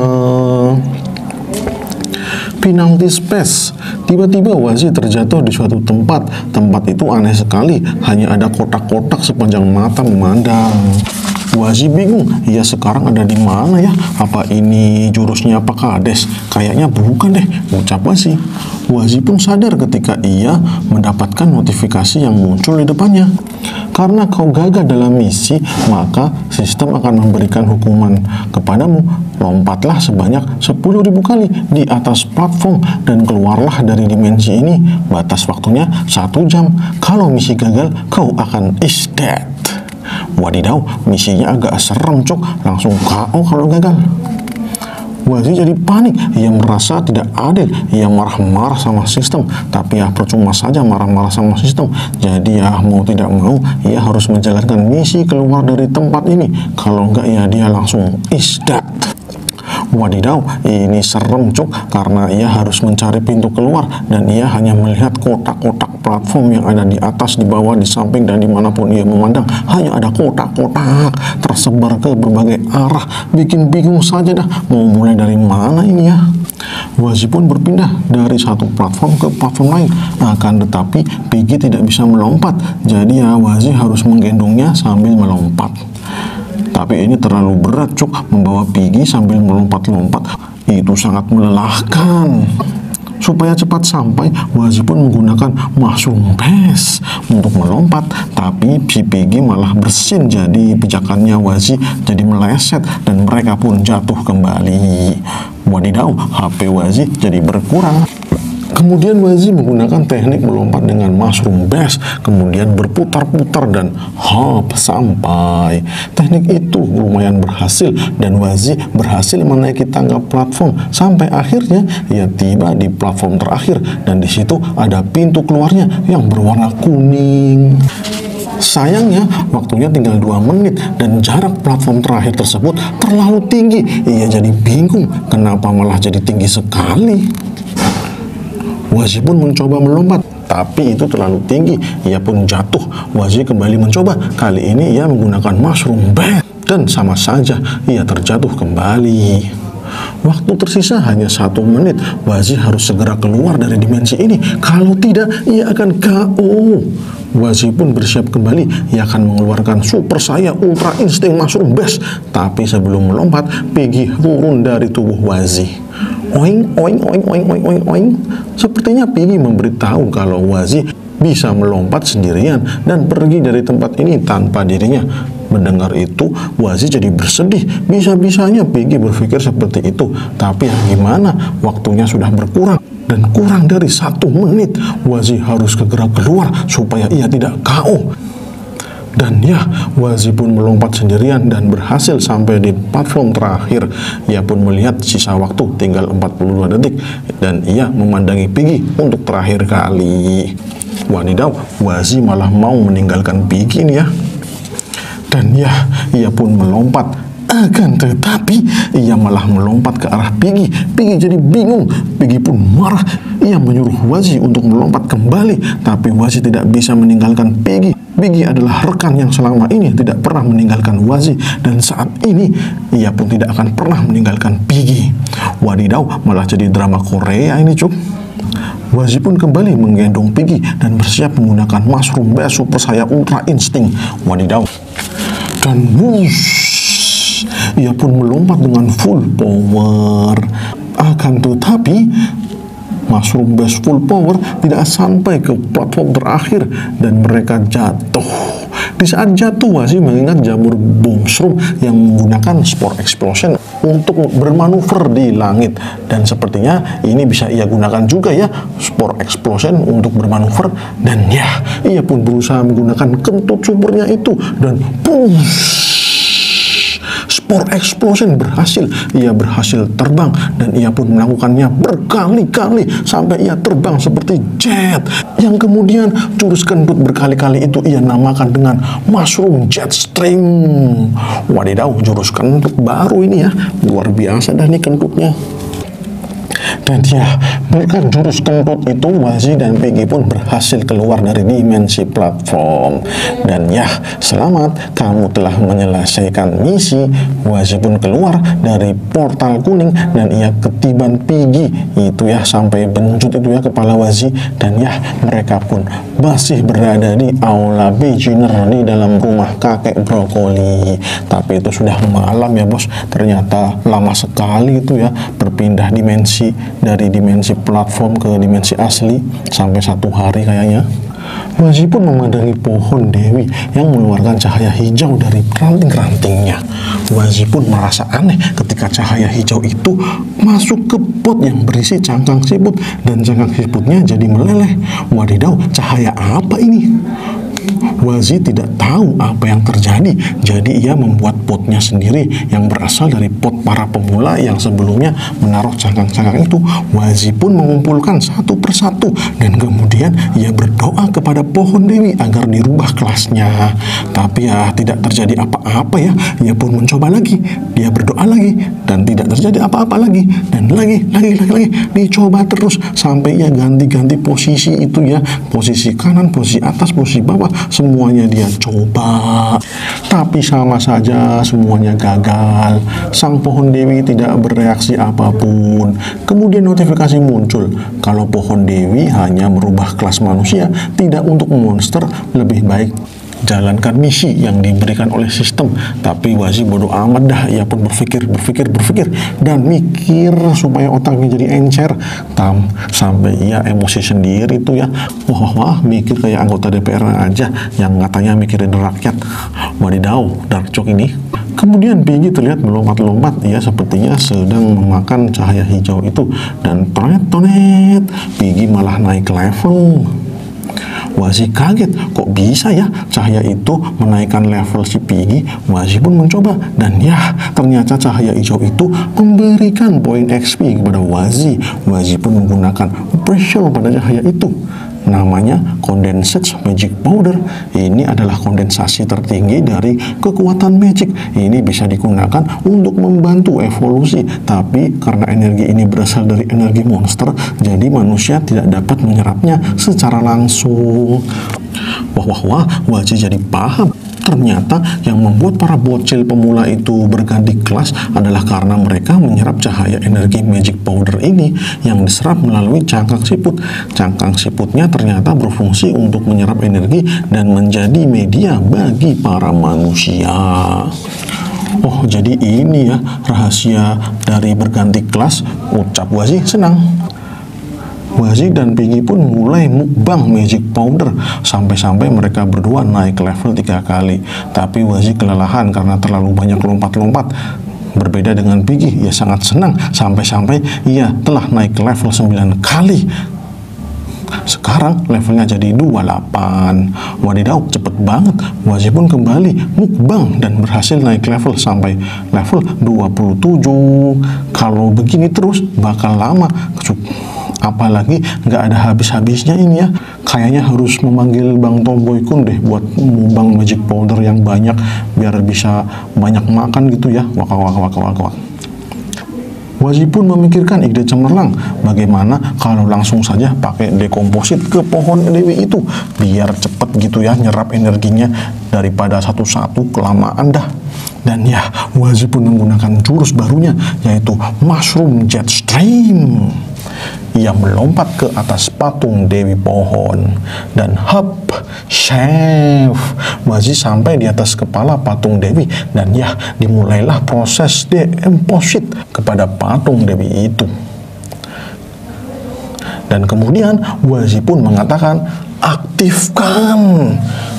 Penalty space. Tiba-tiba Wazi terjatuh di suatu tempat. Tempat itu aneh sekali, hanya ada kotak-kotak sepanjang mata memandang. Wazi bingung, ya sekarang ada di mana ya? Apa ini jurusnya Pak Kades? Kayaknya bukan deh, ucap Wazi. Wazi pun sadar ketika ia mendapatkan notifikasi yang muncul di depannya. Karena kau gagal dalam misi, maka sistem akan memberikan hukuman kepadamu. Lompatlah sebanyak sepuluh ribu kali di atas platform dan keluarlah dari dimensi ini. Batas waktunya satu jam. Kalau misi gagal, kau akan is dead. Wadidaw, misinya agak serem cuk, langsung K O kalau gagal. Wazi jadi panik, ia merasa tidak adil, ia marah-marah sama sistem, tapi ya percuma saja marah-marah sama sistem. Jadi ya mau tidak mau, ia harus menjalankan misi keluar dari tempat ini, kalau enggak ya dia langsung is dead. Wadidaw, ini serem cuk, karena ia harus mencari pintu keluar dan ia hanya melihat kotak-kotak platform yang ada di atas, di bawah, di samping, dan dimanapun ia memandang hanya ada kotak-kotak tersebar ke berbagai arah. Bikin bingung saja dah, mau mulai dari mana ini ya. Wazi pun berpindah dari satu platform ke platform lain, akan tetapi Piggy tidak bisa melompat, jadi ya Wazi harus menggendongnya sambil melompat. Tapi ini terlalu berat cuk, membawa Piggy sambil melompat-lompat itu sangat melelahkan. Supaya cepat sampai, Wazi pun menggunakan mushroom bash untuk melompat, tapi si Piggy malah bersin, jadi pijakannya Wazi jadi meleset dan mereka pun jatuh kembali. Wadidaw, H P Wazi jadi berkurang. Kemudian Wazi menggunakan teknik melompat dengan mushroom bash, kemudian berputar-putar dan hop sampai. Teknik itu lumayan berhasil dan Wazi berhasil menaiki tangga platform sampai akhirnya ia tiba di platform terakhir dan di situ ada pintu keluarnya yang berwarna kuning. Sayangnya waktunya tinggal dua menit dan jarak platform terakhir tersebut terlalu tinggi. Ia jadi bingung kenapa malah jadi tinggi sekali. Wazi pun mencoba melompat, tapi itu terlalu tinggi. Ia pun jatuh. Wazi kembali mencoba. Kali ini ia menggunakan mushroom bash dan sama saja ia terjatuh kembali. Waktu tersisa hanya satu menit. Wazi harus segera keluar dari dimensi ini. Kalau tidak, ia akan K O. Wazi pun bersiap kembali. Ia akan mengeluarkan super saya ultra insting mushroom bash. Tapi sebelum melompat, Piggy turun dari tubuh Wazi. Oing, oing, oing, oing, oing, oing, oing. Sepertinya Piggy memberitahu kalau Wazi bisa melompat sendirian dan pergi dari tempat ini tanpa dirinya. Mendengar itu, Wazi jadi bersedih. Bisa-bisanya Piggy berpikir seperti itu. Tapi ya gimana, waktunya sudah berkurang. Dan kurang dari satu menit, Wazi harus segera keluar supaya ia tidak K O. Dan ya, Wazi pun melompat sendirian dan berhasil sampai di platform terakhir. Ia pun melihat sisa waktu tinggal empat puluh dua detik dan ia memandangi Piggy untuk terakhir kali. Wadidaw, Wazi malah mau meninggalkan Piggy nih ya. Dan ya, ia pun melompat. Akan tetapi ia malah melompat ke arah Piggy. Piggy jadi bingung. Piggy pun marah. Ia menyuruh Wazi untuk melompat kembali, tapi Wazi tidak bisa meninggalkan Piggy. Piggy adalah rekan yang selama ini tidak pernah meninggalkan Wazi, dan saat ini ia pun tidak akan pernah meninggalkan Piggy. Wadidaw, malah jadi drama Korea ini cuk. Wazi pun kembali menggendong Piggy dan bersiap menggunakan mushroom bash super saya ultra insting. Wadidaw. Dan wush, ia pun melompat dengan full power. Akan tetapi mushroom bash full power tidak sampai ke platform terakhir dan mereka jatuh. Di saat jatuh, Wazi mengingat jamur boomshroom yang menggunakan spore explosion untuk bermanuver di langit, dan sepertinya ini bisa ia gunakan juga ya, spore explosion untuk bermanuver. Dan ya, ia pun berusaha menggunakan kentut supernya itu dan boom, spore explosion berhasil. Ia berhasil terbang dan ia pun melakukannya berkali-kali sampai ia terbang seperti jet, yang kemudian jurus kentut berkali-kali itu ia namakan dengan mushroom jet stream. Wadidaw, jurus kentut baru ini ya, luar biasa dah nih kentutnya. Dan ya, berkat jurus kentut itu, Wazi dan Piggy pun berhasil keluar dari dimensi platform. Dan ya, selamat, kamu telah menyelesaikan misi. Wazi pun keluar dari portal kuning dan ia ketiban Piggy itu ya, sampai benjut itu ya kepala Wazi. Dan ya, mereka pun masih berada di aula beginner di dalam rumah kakek brokoli. Tapi itu sudah malam ya bos, ternyata lama sekali itu ya berpindah dimensi dari dimensi platform ke dimensi asli, sampai satu hari kayaknya. Wazi pun memandangi pohon Dewi yang mengeluarkan cahaya hijau dari ranting-rantingnya. Wazi pun merasa aneh ketika cahaya hijau itu masuk ke pot yang berisi cangkang siput, dan cangkang siputnya jadi meleleh. Wadidaw, cahaya apa ini? Wazi tidak tahu apa yang terjadi, jadi ia membuat potnya sendiri yang berasal dari pot para pemula yang sebelumnya menaruh cangkang-cangkang itu. Wazi pun mengumpulkan satu persatu, dan kemudian ia berdoa kepada pohon Dewi agar dirubah kelasnya. Tapi ya tidak terjadi apa-apa ya. Ia pun mencoba lagi, dia berdoa lagi, dan tidak terjadi apa-apa lagi, dan lagi, lagi, lagi, lagi, dicoba terus sampai ia ganti-ganti posisi itu ya, posisi kanan, posisi atas, posisi bawah, semuanya dia coba, tapi sama saja semuanya gagal. Sang pohon Dewi tidak bereaksi apapun. Kemudian notifikasi muncul kalau pohon Dewi hanya merubah kelas manusia, tidak untuk monster. Lebih baik jalankan misi yang diberikan oleh sistem. Tapi Wazi bodoh amat dah. Ia pun berpikir, berpikir, berpikir dan mikir supaya otaknya jadi encer. Tam sampai ia emosi sendiri tuh ya. Wah, wah, mikir kayak anggota D P R aja yang katanya mikirin rakyat. Wadidaw, dark joke ini. Kemudian Piggy terlihat melompat-lompat. Ia sepertinya sedang memakan cahaya hijau itu, dan tonet-tonet Piggy malah naik level. Wazi kaget, kok bisa ya cahaya itu menaikkan level si Piggy. Wazi pun mencoba, dan ya ternyata cahaya hijau itu memberikan poin X P kepada Wazi. Wazi pun menggunakan pressure pada cahaya itu. Namanya Condensed Magic Powder. Ini adalah kondensasi tertinggi dari kekuatan magic. Ini bisa digunakan untuk membantu evolusi, tapi karena energi ini berasal dari energi monster, jadi manusia tidak dapat menyerapnya secara langsung. Wah, wah, wah, Wazi jadi paham. Ternyata yang membuat para bocil pemula itu berganti kelas adalah karena mereka menyerap cahaya energi magic powder ini yang diserap melalui cangkang siput. Cangkang siputnya ternyata berfungsi untuk menyerap energi dan menjadi media bagi para manusia. Oh, jadi ini ya rahasia dari berganti kelas, ucap Wazi senang. Wazi dan Piggy pun mulai mukbang magic powder, sampai-sampai mereka berdua naik level tiga kali. Tapi Wazi kelelahan karena terlalu banyak lompat-lompat. Berbeda dengan Piggy, ia sangat senang sampai-sampai ia telah naik level sembilan kali. Sekarang levelnya jadi dua puluh delapan. Wadidaw, cepet banget. Wazi pun kembali mukbang dan berhasil naik level sampai level dua puluh tujuh. Kalau begini terus bakal lama. Apalagi nggak ada habis-habisnya ini ya. Kayaknya harus memanggil Bang Tomboy Kun deh buat mubang magic powder yang banyak biar bisa banyak makan gitu ya. Waka waka waka waka waka. Wazi pun memikirkan ide cemerlang, bagaimana kalau langsung saja pakai dekomposit ke pohon Dewi itu biar cepet gitu ya nyerap energinya daripada satu-satu kelamaan dah. Dan ya, Wazi pun menggunakan jurus barunya yaitu Mushroom Jet Stream. Ia melompat ke atas patung Dewi Pohon dan hop, chef, Wazi sampai di atas kepala patung Dewi, dan ya dimulailah proses dekomposit kepada patung Dewi itu. Dan kemudian Wazi pun mengatakan, aktifkan.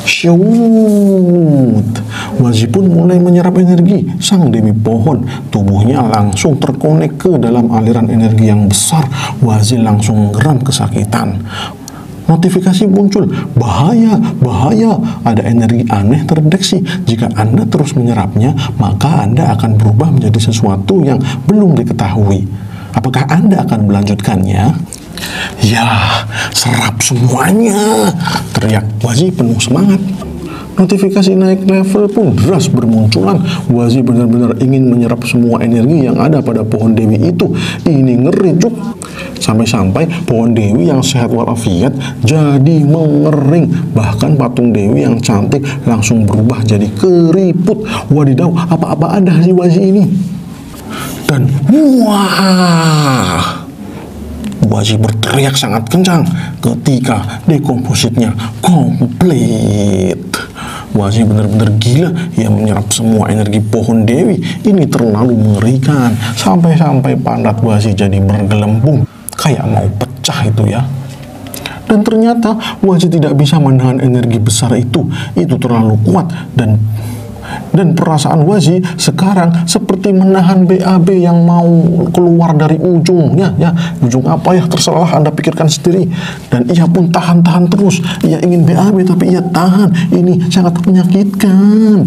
Shoot. Wazi pun mulai menyerap energi sang Dewi Pohon. Tubuhnya langsung terkonek ke dalam aliran energi yang besar. Wazi langsung geram kesakitan. Notifikasi muncul, bahaya, bahaya, ada energi aneh terdeteksi. Jika Anda terus menyerapnya, maka Anda akan berubah menjadi sesuatu yang belum diketahui. Apakah Anda akan melanjutkannya? Ya, serap semuanya, teriak Wazi penuh semangat. Notifikasi naik level pun deras bermunculan. Wazi benar-benar ingin menyerap semua energi yang ada pada pohon Dewi itu. Ini ngeri cuk. Sampai-sampai pohon Dewi yang sehat walafiat jadi mengering. Bahkan patung Dewi yang cantik langsung berubah jadi keriput. Wadidaw, apa-apa ada si Wazi ini. Dan wah, Wazi berteriak sangat kencang ketika dekompositnya komplit. Wazi benar-benar gila, ia menyerap semua energi pohon dewi. Ini terlalu mengerikan, sampai-sampai pantat Wazi jadi bergelembung, kayak mau pecah itu ya. Dan ternyata Wazi tidak bisa menahan energi besar itu, itu terlalu kuat. Dan dan perasaan Wazi sekarang seperti menahan B A B yang mau keluar dari ujungnya, ya, ujung apa ya, terserah Anda pikirkan sendiri. Dan ia pun tahan-tahan terus, ia ingin B A B tapi ia tahan, ini sangat menyakitkan.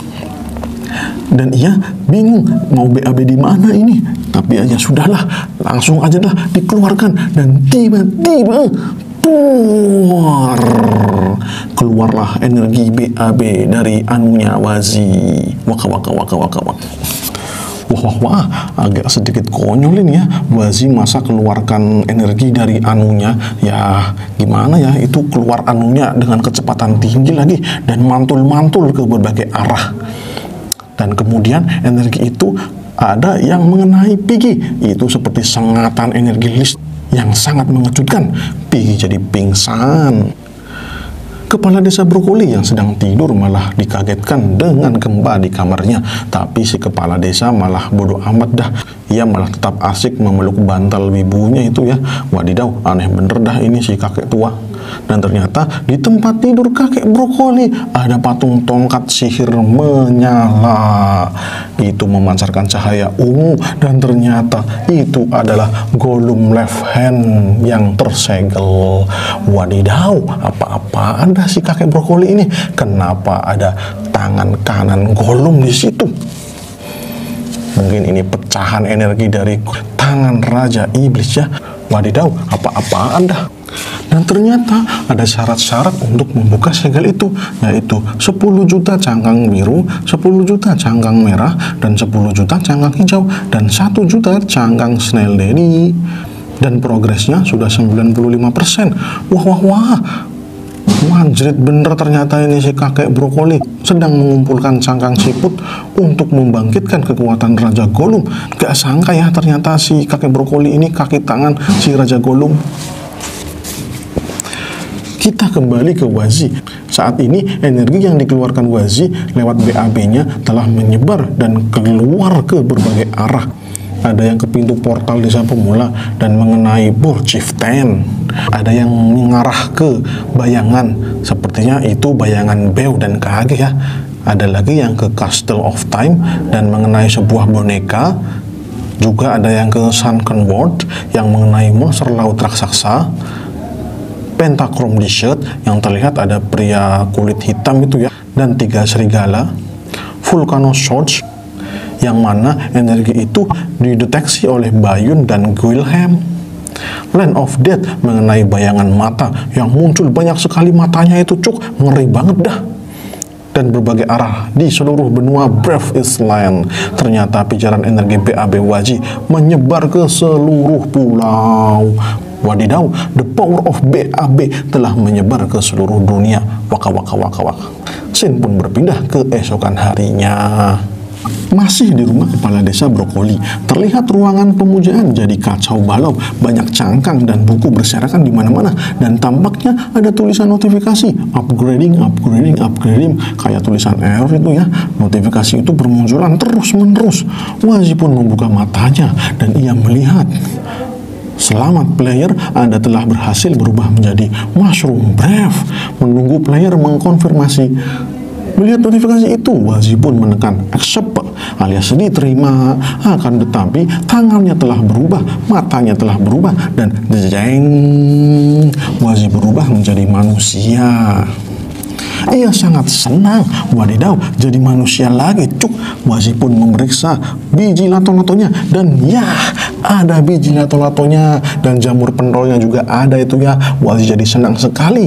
Dan ia bingung mau B A B di mana ini, tapi ya sudahlah, langsung aja lah dikeluarkan. Dan tiba-tiba Puar, keluarlah energi B A B dari anunya Wazi. Waka waka waka waka waka. Wah wah wah, agak sedikit konyol ini ya. Wazi masa keluarkan energi dari anunya, ya gimana ya, itu keluar anunya dengan kecepatan tinggi lagi dan mantul-mantul ke berbagai arah. Dan kemudian energi itu ada yang mengenai Piggy, itu seperti sengatan energi listrik yang sangat mengejutkan. Piggy jadi pingsan. Kepala desa brokoli yang sedang tidur malah dikagetkan dengan gempa di kamarnya. Tapi si kepala desa malah bodoh amat dah. Ia malah tetap asik memeluk bantal wibunya itu ya. Wadidaw, aneh bener dah ini si kakek tua. Dan ternyata di tempat tidur kakek brokoli ada patung tongkat sihir menyala. Itu memancarkan cahaya ungu, dan ternyata itu adalah Gollum left hand yang tersegel. Wadidaw, apa-apaan dah si kakek brokoli ini? Kenapa ada tangan kanan Gollum di situ? Mungkin ini pecahan energi dari tangan Raja Iblis ya. Wadidaw, apa-apaan dah. Dan ternyata ada syarat-syarat untuk membuka segel itu, yaitu sepuluh juta cangkang biru, sepuluh juta cangkang merah, dan sepuluh juta cangkang hijau, dan satu juta cangkang snail daddy. Dan progresnya sudah sembilan puluh lima persen. Wah wah wah, manjrit bener ternyata ini si kakek brokoli sedang mengumpulkan cangkang siput untuk membangkitkan kekuatan Raja Gollum. Gak sangka ya, ternyata si kakek brokoli ini kaki tangan si Raja Gollum. Kita kembali ke Wazi. Saat ini energi yang dikeluarkan Wazi lewat B A B-nya telah menyebar dan keluar ke berbagai arah. Ada yang ke pintu portal desa pemula dan mengenai Bor Chieftain. Ada yang mengarah ke bayangan, sepertinya itu bayangan Bew dan Kage ya. Ada lagi yang ke Castle of Time dan mengenai sebuah boneka. Juga ada yang ke Sunken World yang mengenai monster laut raksasa. Pentachrome Desert yang terlihat ada pria kulit hitam itu ya, dan tiga serigala. Volcano Surge yang mana energi itu dideteksi oleh Bayun dan Guilhem. Land of Death mengenai bayangan mata yang muncul banyak sekali matanya itu, cuk, ngeri banget dah. Dan berbagai arah di seluruh benua Breath is Land. Ternyata pijaran energi B A B Wazi menyebar ke seluruh pulau. Wadidaw, the power of B A B telah menyebar ke seluruh dunia. Waka waka waka waka. Scene pun berpindah ke esokan harinya. Masih di rumah kepala desa brokoli, terlihat ruangan pemujaan jadi kacau balau, banyak cangkang dan buku berserakan di mana-mana, dan tampaknya ada tulisan notifikasi upgrading, upgrading, upgrading, kayak tulisan error itu ya. Notifikasi itu bermunculan terus-menerus. Wazi pun membuka matanya dan ia melihat, selamat player, Anda telah berhasil berubah menjadi Mushroom Breath. Menunggu player mengkonfirmasi. Melihat notifikasi itu, Wazi pun menekan accept alias diterima. Akan tetapi tangannya telah berubah, matanya telah berubah, dan jeng, Wazi berubah menjadi manusia. Ia sangat senang, wadidaw, jadi manusia lagi, cuk. Wazi pun memeriksa biji lato-latonya, dan ya, ada biji lato-latonya, dan jamur pendolnya juga ada itu ya. Wazi jadi senang sekali,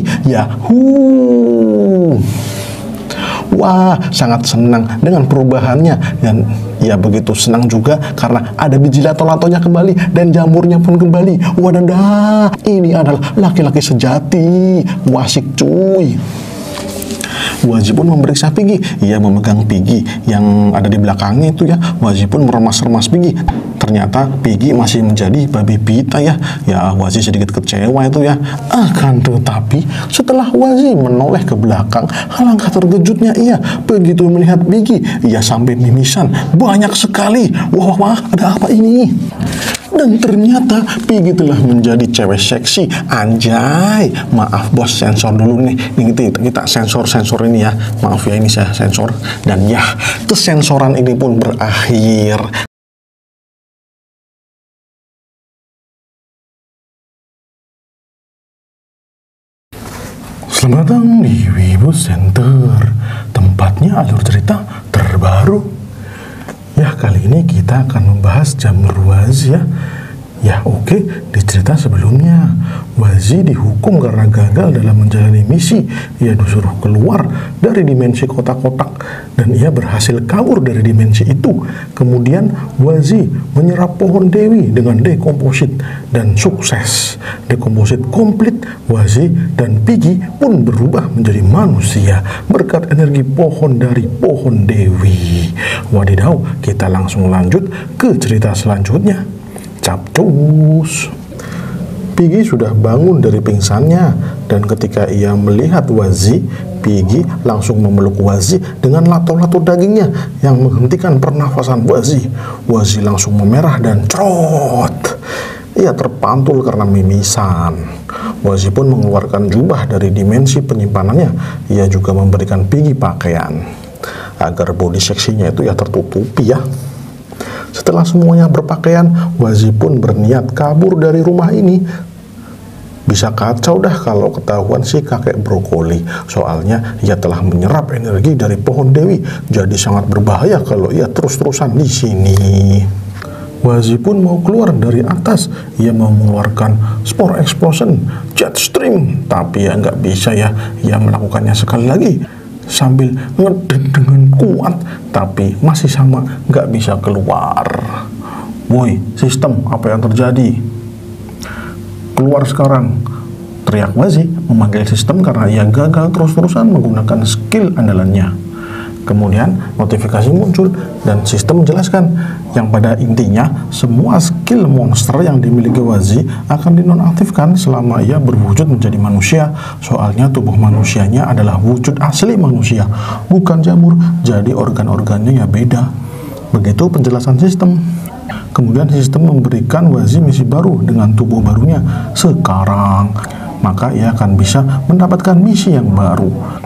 yahoo. Wah, sangat senang dengan perubahannya, dan ya begitu senang juga karena ada biji lato-latonya kembali dan jamurnya pun kembali. Wadadah, ini adalah laki-laki sejati. Wasik cuy. Wazi pun memeriksa Piggy. Ia memegang Piggy yang ada di belakangnya itu ya. Wazi pun meremas-remas Piggy. ternyata Piggy masih menjadi babi Pita ya. Ya, Wazi sedikit kecewa itu ya. Akan tetapi setelah Wazi menoleh ke belakang, alangkah terkejutnya ia begitu melihat Piggy. Ia sampai mimisan, banyak sekali. Wah, wah, wah, ada apa ini? Dan ternyata Piggy telah menjadi cewek seksi. Anjay. Maaf bos, sensor dulu nih. Ini kita, kita sensor-sensor ini ya. Maaf ya, ini saya sensor. Dan ya, kesensoran ini pun berakhir. Selamat datang di Wibu Center, tempatnya alur cerita terbaru. Ya, kali ini kita akan membahas Jamur Wazi ya. Ya, oke, okay. Di cerita sebelumnya, Wazi dihukum karena gagal dalam menjalani misi. Ia disuruh keluar dari dimensi kotak-kotak dan ia berhasil kabur dari dimensi itu. Kemudian Wazi menyerap pohon dewi dengan dekomposit dan sukses. Dekomposit komplit, Wazi dan Piggy pun berubah menjadi manusia berkat energi pohon dari pohon dewi. Wadidaw, kita langsung lanjut ke cerita selanjutnya. Capcus. Piggy sudah bangun dari pingsannya dan ketika ia melihat Wazi, Piggy langsung memeluk Wazi dengan lato-lato dagingnya yang menghentikan pernafasan Wazi. Wazi langsung memerah dan crot. Ia terpantul karena mimisan. Wazi pun mengeluarkan jubah dari dimensi penyimpanannya. Ia juga memberikan Piggy pakaian agar body seksinya itu ya tertutupi ya. Setelah semuanya berpakaian, Wazi pun berniat kabur dari rumah ini. Bisa kacau dah kalau ketahuan si kakek brokoli. Soalnya ia telah menyerap energi dari pohon dewi. Jadi sangat berbahaya kalau ia terus-terusan di sini. Wazi pun mau keluar dari atas. Ia mau mengeluarkan Spore Explosion, Jet Stream. Tapi ya nggak bisa ya. Ia melakukannya sekali lagi sambil ngedeng dengan kuat, tapi masih sama nggak bisa keluar. Woi, sistem, apa yang terjadi? Keluar sekarang, teriak Wazi memanggil sistem karena ia gagal terus-terusan menggunakan skill andalannya. Kemudian notifikasi muncul dan sistem menjelaskan yang pada intinya semua skill monster yang dimiliki Wazi akan dinonaktifkan selama ia berwujud menjadi manusia. Soalnya tubuh manusianya adalah wujud asli manusia, bukan jamur, jadi organ-organnya ya beda. Begitu penjelasan sistem. Kemudian sistem memberikan Wazi misi baru dengan tubuh barunya sekarang. Maka ia akan bisa mendapatkan misi yang baru.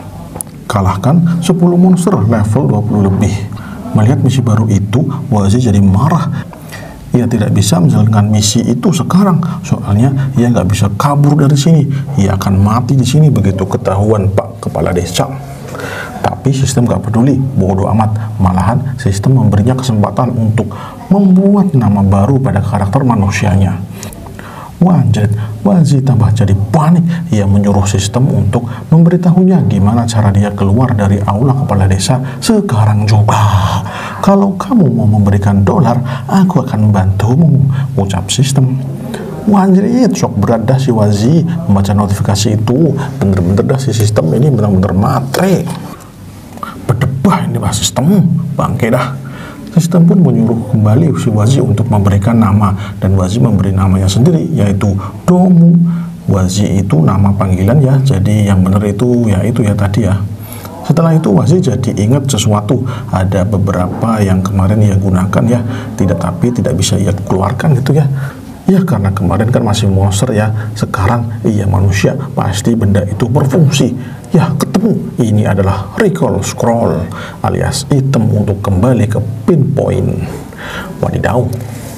Kalahkan sepuluh monster level dua puluh lebih. Melihat misi baru itu, Wazi jadi marah. Ia tidak bisa menjalankan misi itu sekarang, soalnya ia nggak bisa kabur dari sini. Ia akan mati di sini begitu ketahuan Pak Kepala Desa. Tapi sistem gak peduli, bodoh amat. Malahan sistem memberinya kesempatan untuk membuat nama baru pada karakter manusianya. Wanjret, Wazi tambah jadi panik. Ia menyuruh sistem untuk memberitahunya gimana cara dia keluar dari aula kepala desa sekarang juga. Kalau kamu mau memberikan dolar, aku akan membantumu, ucap sistem. Wanjret, shock berat dah si Wazi membaca notifikasi itu. Bener-bener dah si sistem ini bener-bener matre. Berdebah ini bah sistem, bangke dah. Sistem pun menyuruh kembali si Wazi untuk memberikan nama, dan Wazi memberi namanya sendiri, yaitu Domu. Wazi itu nama panggilan ya, jadi yang benar itu ya itu ya tadi ya. Setelah itu Wazi jadi ingat sesuatu, ada beberapa yang kemarin ia gunakan ya, tidak tapi tidak bisa ia keluarkan gitu ya. Ya karena kemarin kan masih monster ya, sekarang ia manusia, pasti benda itu berfungsi. Ya ketemu, ini adalah recall scroll alias item untuk kembali ke pinpoint. Wadidaw.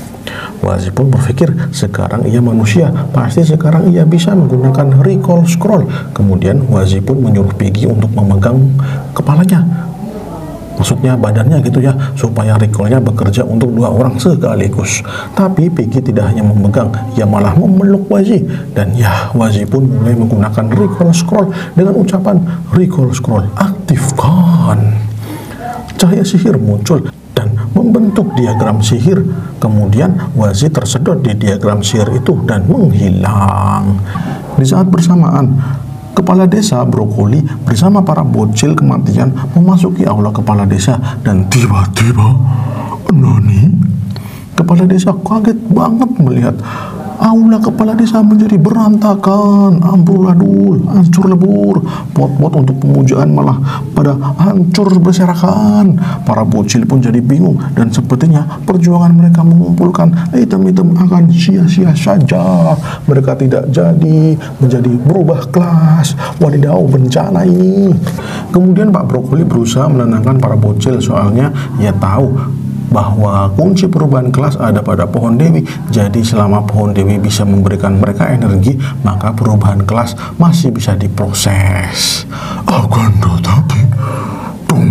Wazi pun berpikir sekarang ia manusia, pasti sekarang ia bisa menggunakan recall scroll. Kemudian Wazi pun menyuruh Piggy untuk memegang kepalanya, maksudnya badannya gitu ya, supaya recallnya bekerja untuk dua orang sekaligus. Tapi Piggy tidak hanya memegang, ia malah memeluk Wazi. Dan ya, Wazi pun mulai menggunakan recall scroll dengan ucapan recall scroll aktifkan. Cahaya sihir muncul dan membentuk diagram sihir. Kemudian Wazi tersedot di diagram sihir itu dan menghilang. Di saat bersamaan, Kepala Desa Brokoli bersama para bocil kematian memasuki aula kepala desa dan tiba-tiba, Nani, Kepala desa kaget banget melihat aula kepala desa menjadi berantakan, amburadul, hancur lebur. Pot-pot untuk pemujaan malah pada hancur berserakan. Para bocil pun jadi bingung dan sepertinya perjuangan mereka mengumpulkan item-item akan sia-sia saja. Mereka tidak jadi menjadi berubah kelas. Wadidaw, bencana ini. Kemudian Pak Brokoli berusaha menenangkan para bocil, soalnya ia tahu bahwa kunci perubahan kelas ada pada pohon dewi. Jadi selama pohon dewi bisa memberikan mereka energi, maka perubahan kelas masih bisa diproses. Akan tetapi, dum,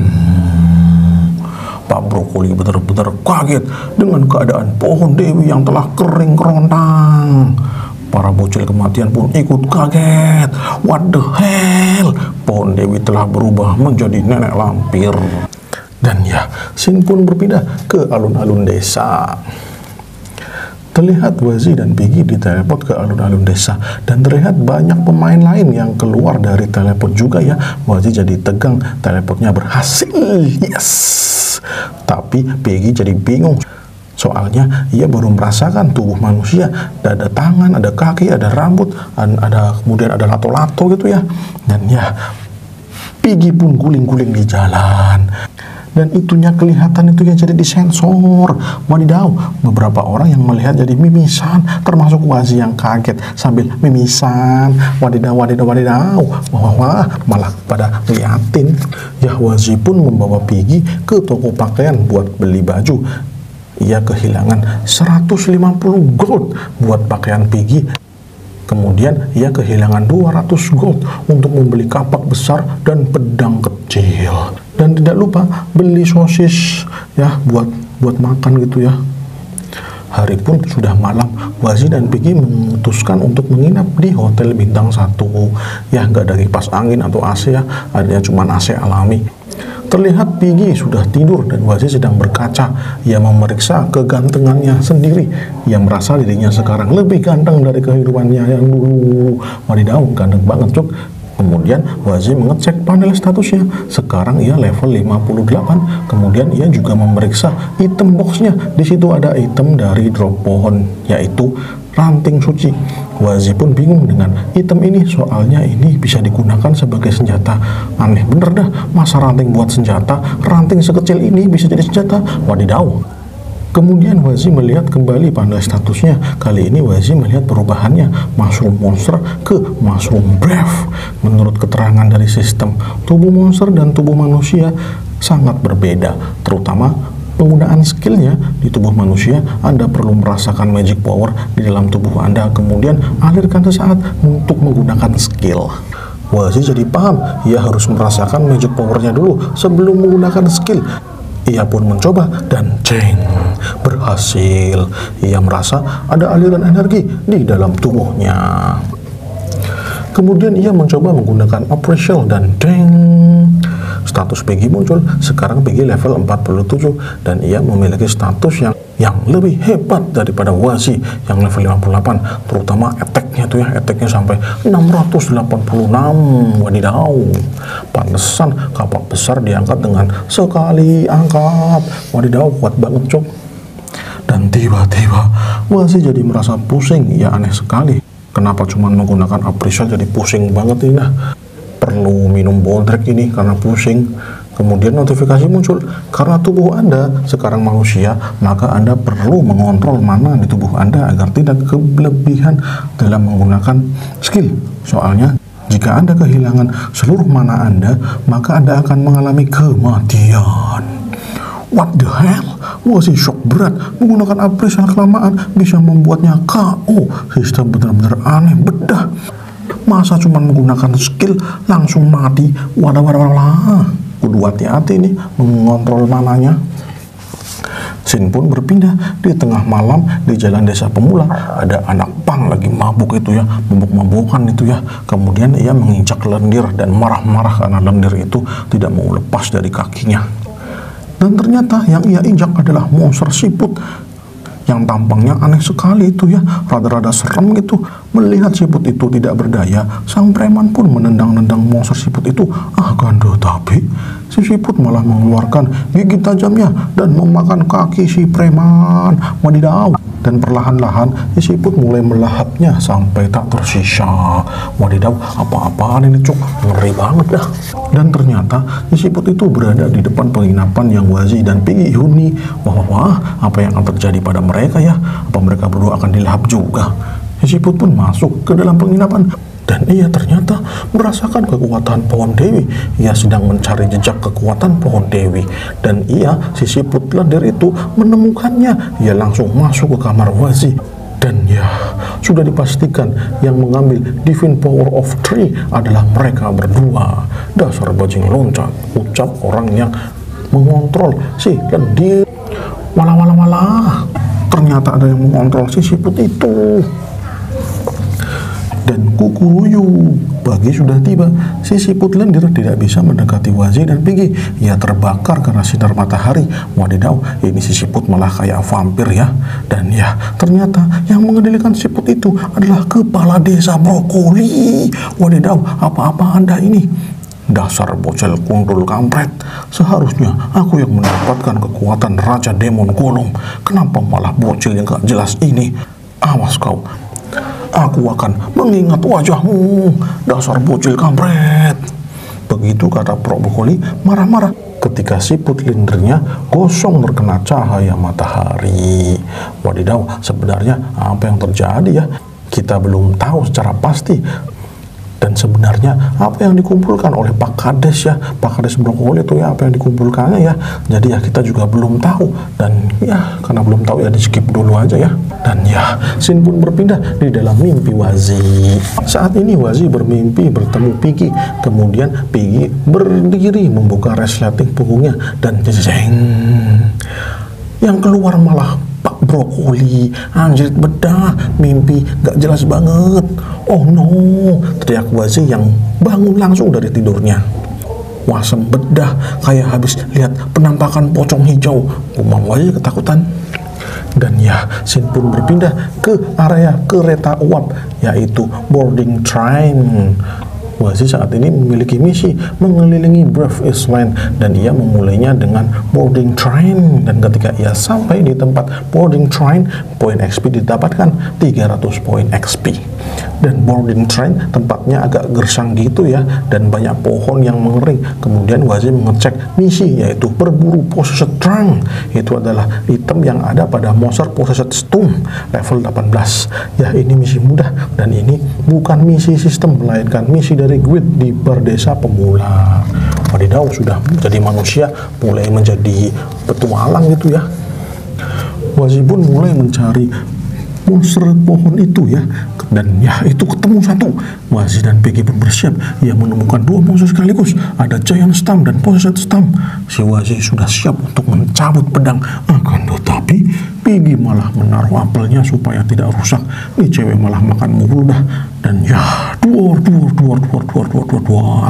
Pak Brokoli benar-benar kaget dengan keadaan pohon dewi yang telah kering kerontang. Para bocil kematian pun ikut kaget. What the hell? Pohon dewi telah berubah menjadi nenek lampir. Dan ya, scene pun berpindah ke alun-alun desa. Terlihat Wazi dan Piggy diteleport ke alun-alun desa, dan terlihat banyak pemain lain yang keluar dari teleport juga ya. Wazi jadi tegang, teleportnya berhasil, yes. Tapi Piggy jadi bingung, soalnya ia baru merasakan tubuh manusia, ada tangan, ada kaki, ada rambut, ada kemudian ada lato-lato gitu ya. Dan ya, Piggy pun guling-guling di jalan. Dan itunya kelihatan itu yang jadi disensor. Wadidaw, beberapa orang yang melihat jadi mimisan, termasuk Wazi yang kaget sambil mimisan. Wadidaw, wadidaw, wadidaw. Wah, wah, malah pada ngeliatin. Ya, Wazi pun membawa Piggy ke toko pakaian buat beli baju. Ia kehilangan seratus lima puluh gold buat pakaian Piggy. Kemudian ia kehilangan dua ratus gold untuk membeli kapak besar dan pedang kecil. Dan tidak lupa beli sosis ya buat buat makan gitu ya. Hari pun sudah malam. Wazi dan Piggy memutuskan untuk menginap di hotel bintang satu. Ya, nggak ada kipas angin atau A C ya, adanya cuma A C alami. Terlihat Piggy sudah tidur dan Wazi sedang berkaca. Ia memeriksa kegantengannya sendiri. Ia merasa dirinya sekarang lebih ganteng dari kehidupannya yang dulu. Wadidaw, ganteng banget cuk. Kemudian Wazi mengecek panel statusnya. Sekarang ia level lima puluh delapan. Kemudian ia juga memeriksa item boxnya. Di situ ada item dari drop pohon, yaitu ranting suci. Wazi pun bingung dengan item ini, soalnya ini bisa digunakan sebagai senjata. Aneh bener dah, masa ranting buat senjata? Ranting sekecil ini bisa jadi senjata? Wadidaw. Kemudian Wazi melihat kembali panel statusnya. Kali ini Wazi melihat perubahannya mushroom monster ke mushroom breath. Menurut keterangan dari sistem, tubuh monster dan tubuh manusia sangat berbeda, terutama penggunaan skillnya. Di tubuh manusia, Anda perlu merasakan magic power di dalam tubuh Anda, kemudian alirkan sesaat untuk menggunakan skill. Wazi jadi paham, ia harus merasakan magic powernya dulu sebelum menggunakan skill. Ia pun mencoba dan ceng, berhasil. Ia merasa ada aliran energi di dalam tubuhnya. Kemudian ia mencoba menggunakan operation dan deng, status Piggy muncul. Sekarang Piggy level empat puluh tujuh dan ia memiliki status yang yang lebih hebat daripada Wazi yang level lima puluh delapan, terutama attack-nya tuh ya, attack-nya sampai enam ratus delapan puluh enam. Wadidaw, pantesan kapak besar diangkat dengan sekali angkat. Wadidaw, kuat banget cok. Dan tiba-tiba Wazi jadi merasa pusing. Ya, aneh sekali, kenapa cuma menggunakan appreciate jadi pusing banget ini. Nah, perlu minum boldrek ini karena pusing. Kemudian notifikasi muncul, karena tubuh Anda sekarang manusia, maka Anda perlu mengontrol mana di tubuh Anda agar tidak kelebihan dalam menggunakan skill. Soalnya jika Anda kehilangan seluruh mana Anda, maka Anda akan mengalami kematian. What the hell? Wazi shock berat. Menggunakan appreciation kelamaan bisa membuatnya K O. Sistem benar-benar aneh bedah. Masa cuma menggunakan skill langsung mati? Wadah wadah wadah. Kudu hati-hati nih mengontrol mananya. Scene pun berpindah di tengah malam di jalan desa pemula. Ada anak pang lagi mabuk itu ya, mabuk-mabukan itu ya. Kemudian ia menginjak lendir dan marah-marah karena lendir itu tidak mau lepas dari kakinya. Dan ternyata yang ia injak adalah monster siput. yang tampangnya aneh sekali itu ya, rada-rada serem gitu. Melihat siput itu tidak berdaya, sang preman pun menendang-nendang monster siput itu. Akan tetapi si siput malah mengeluarkan gigi tajamnya dan memakan kaki si preman. Wadidaw. Dan perlahan-lahan si siput mulai melahapnya sampai tak tersisa. Wadidaw, apa-apaan ini cuk, ngeri banget dah. Dan ternyata si siput itu berada di depan penginapan yang Wazi dan Piggy huni. Wah, wah, wah, apa yang akan terjadi pada mereka ya? Apa mereka berdua akan dilahap juga? Si siput pun masuk ke dalam penginapan dan ia ternyata merasakan kekuatan pohon dewi. Ia sedang mencari jejak kekuatan pohon dewi dan ia, si siput lendir itu, menemukannya. Ia langsung masuk ke kamar Wazi dan ya, sudah dipastikan yang mengambil divine power of tree adalah mereka berdua. Dasar bajing loncat, ucap orang yang mengontrol si lendir. Walah, walah, walah, ternyata ada yang mengontrol si siput itu. Dan kukuruyu, pagi sudah tiba. Si siput lendir tidak bisa mendekati Wazi dan Piggy. Ia terbakar karena sinar matahari. Wadidaw, ini si siput malah kayak vampir ya. Dan ya, ternyata yang mengendalikan siput itu adalah kepala desa brokoli. Wadidaw, apa-apa Anda ini? Dasar bocil kundul kampret. Seharusnya aku yang mendapatkan kekuatan Raja Demon Golem. Kenapa malah bocil yang gak jelas ini? Awas kau, aku akan mengingat wajahmu, dasar bocil kampret. Begitu kata brokoli marah-marah ketika siput lendirnya gosong terkena cahaya matahari. Wadidaw, sebenarnya apa yang terjadi ya? Kita belum tahu secara pasti. Dan sebenarnya apa yang dikumpulkan oleh Pak Kades ya, Pak Kades brokoli itu ya, apa yang dikumpulkannya ya. Jadi ya kita juga belum tahu. Dan ya karena belum tahu ya di skip dulu aja ya. Dan ya, scene pun berpindah di dalam mimpi Wazi. Saat ini Wazi bermimpi bertemu Piggy. Kemudian Piggy berdiri membuka resleting punggungnya dan jeng. Yang keluar malah Pak Brokoli. Anjir bedah, mimpi gak jelas banget. Oh no, teriak Wazi yang bangun langsung dari tidurnya. Wasem bedah, kayak habis lihat penampakan pocong hijau. Umam Wazi ketakutan. Dan ya, scene pun berpindah ke area kereta uap, yaitu boarding train. Wazi saat ini memiliki misi mengelilingi Breath Island dan ia memulainya dengan boarding train. Dan ketika ia sampai di tempat boarding train, poin X P didapatkan tiga ratus poin X P. Dan boarding train tempatnya agak gersang gitu ya, dan banyak pohon yang mengering. Kemudian Wazi mengecek misi, yaitu berburu Possessed Trunk. Itu adalah item yang ada pada monster Possessed Stump level delapan belas. Ya, ini misi mudah dan ini bukan misi sistem, melainkan misi dari dari Gwyn di perdesa pemula. Wadidaw, sudah menjadi manusia, mulai menjadi petualang gitu ya. Wazi pun mulai mencari monster pohon itu ya, dan ya itu ketemu satu. Wazi dan Piggy pun bersiap. Ia menemukan dua monster sekaligus, ada Giant Stump dan Possessed Stump. Si Wazi sudah siap untuk mencabut pedang. Akan tetapi Piggy malah menaruh apelnya supaya tidak rusak. Ini cewek malah makan mulu dah. Dan ya, duor, duor, duor, duor, duor, duor, duor, duor.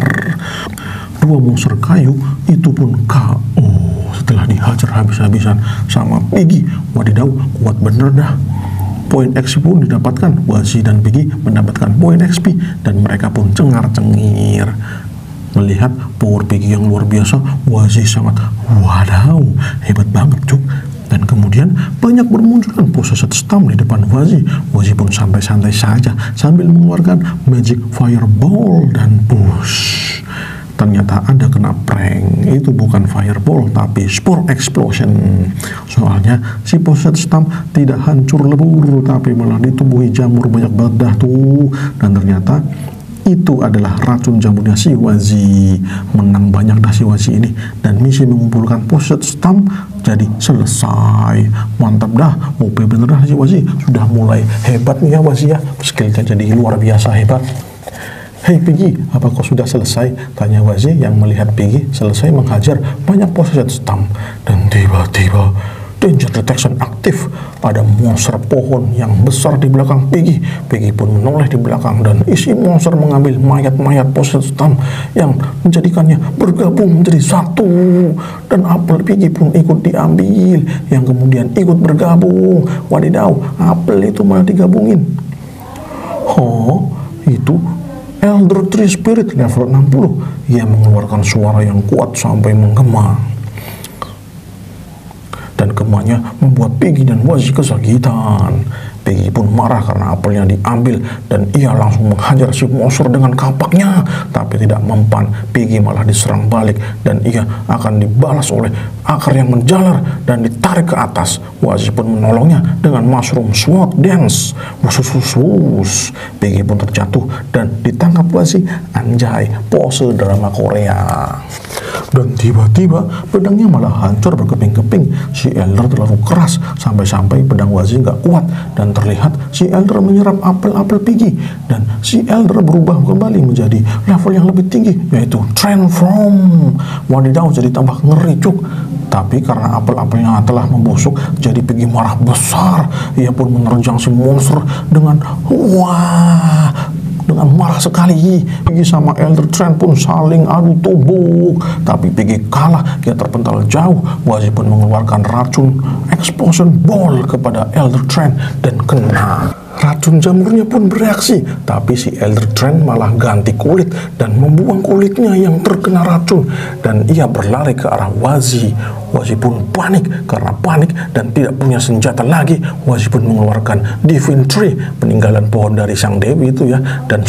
Dua monster kayu itu pun K O setelah dihajar habis-habisan sama Piggy. Wadidaw, kuat bener dah. Poin X P pun didapatkan. Wazi dan Piggy mendapatkan poin X P dan mereka pun cengar-cengir. Melihat power Piggy yang luar biasa, Wazi sangat wadaw, hebat banget cuk. Dan kemudian banyak bermunculan Possessed Stump di depan Wazi. Wazi pun santai-santai saja sambil mengeluarkan Magic Fireball dan push. Ternyata ada kena prank. Itu bukan fireball tapi spore explosion. Soalnya si Possessed Stump tidak hancur lebur tapi malah ditumbuhi jamur banyak banget dah tuh. Dan ternyata itu adalah racun jamurnya si Wazi. Menang banyak dah si Wazi ini. Dan misi mengumpulkan Possessed Stump jadi selesai. Mantap dah, O P bener dah si Wazi. Sudah mulai hebat nih ya Wazi ya. Skillnya jadi luar biasa hebat. Hei Piggy, apa kau sudah selesai? Tanya Wazi yang melihat Piggy selesai menghajar banyak Possessed Stump. Dan tiba-tiba Danger detection aktif. Ada monster pohon yang besar di belakang Piggy. Piggy pun menoleh di belakang dan isi monster mengambil mayat-mayat Possessed yang menjadikannya bergabung menjadi satu. Dan apel Piggy pun ikut diambil, yang kemudian ikut bergabung. Wadidaw, apel itu malah digabungin. Oh, itu Elder Tree Spirit level enam puluh. Ia mengeluarkan suara yang kuat sampai menggema. Dan gemanya membuat Piggy dan Wazzy kesakitan. Piggy pun marah karena apelnya diambil dan ia langsung menghajar si monster dengan kapaknya. Tapi tidak mempan, Piggy malah diserang balik dan ia akan dibalas oleh akar yang menjalar dan ditarik ke atas. Wazzy pun menolongnya dengan mushroom sword dance. Wusus wusus. Piggy pun terjatuh dan ditangkap Wazzy. Anjay, pose drama Korea. Dan tiba-tiba pedangnya malah hancur berkeping-keping. Si Elder terlalu keras sampai-sampai pedang Wazzy nggak kuat dan terlihat si Elder menyerap apel-apel Piggy dan si Elder berubah kembali menjadi level yang lebih tinggi, yaitu Transform. Wadidaw, jadi tambah ngeri cuk. Tapi karena apel-apelnya telah membusuk, jadi Piggy marah besar. Ia pun menerjang si monster dengan wah dengan marah sekali. Piggy sama Elder Trend pun saling adu tubuh, tapi Piggy kalah. Dia terpental jauh. Wazzy pun mengeluarkan racun Explosion Ball kepada Elder Trend dan kena. Racun jamurnya pun bereaksi, tapi si Elder Trend malah ganti kulit dan membuang kulitnya yang terkena racun, dan ia berlari ke arah Wazzy. Wazzy pun panik. Karena panik dan tidak punya senjata lagi, Wazzy pun mengeluarkan Divine Tree, peninggalan pohon dari sang dewi itu ya, dan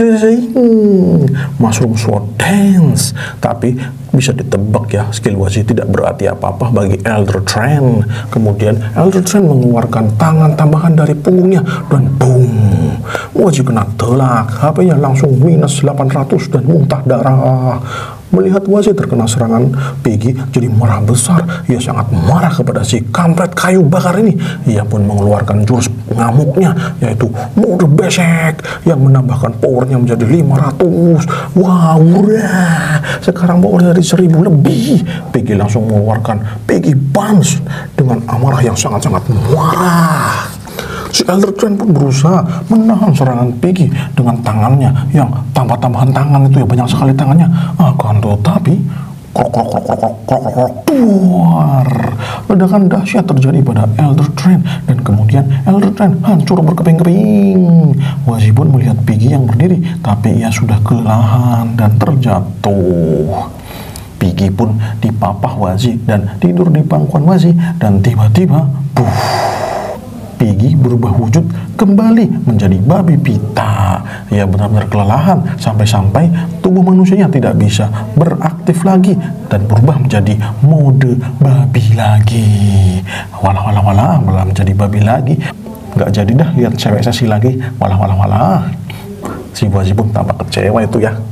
hmm, Mushroom Sword Dance. Tapi bisa ditebak ya, skill Wazzy tidak berarti apa-apa bagi Elder Trend. Kemudian Elder Trend mengeluarkan tangan tambahan dari punggungnya dan boom, Wazzy kena telak. H P-nya langsung minus delapan ratus dan muntah darah. Melihat Wazzy terkena serangan Piggy jadi marah besar. Ia sangat marah kepada si kampret kayu bakar ini. Ia pun mengeluarkan jurus ngamuknya, yaitu mode besek, yang menambahkan powernya menjadi lima ratus. Wow, wah, sekarang powernya dari seribu lebih. Piggy langsung mengeluarkan Piggy Punch dengan amarah yang sangat-sangat marah. Si Elder Trend pun berusaha menahan serangan Piggy dengan tangannya yang tambah-tambahan tangan itu ya, banyak sekali tangannya. Akan tetapi krok krok krok krok krok krok krok duar, ledakan dahsyat terjadi pada Elder Trend dan kemudian Elder Trend hancur berkeping-keping. Wazzy pun melihat Piggy yang berdiri, tapi ia sudah kelelahan dan terjatuh. Piggy pun dipapah Wazzy dan tidur di pangkuan Wazzy, dan tiba-tiba puff, Piggy berubah wujud kembali menjadi babi pita. Ia benar-benar kelelahan sampai-sampai tubuh manusianya tidak bisa beraktif lagi dan berubah menjadi mode babi lagi. Walah walah walah, malah menjadi babi lagi. Nggak jadi dah lihat cewek sesi lagi. Walah walah walah. Si Wazzy pun tampak kecewa itu ya.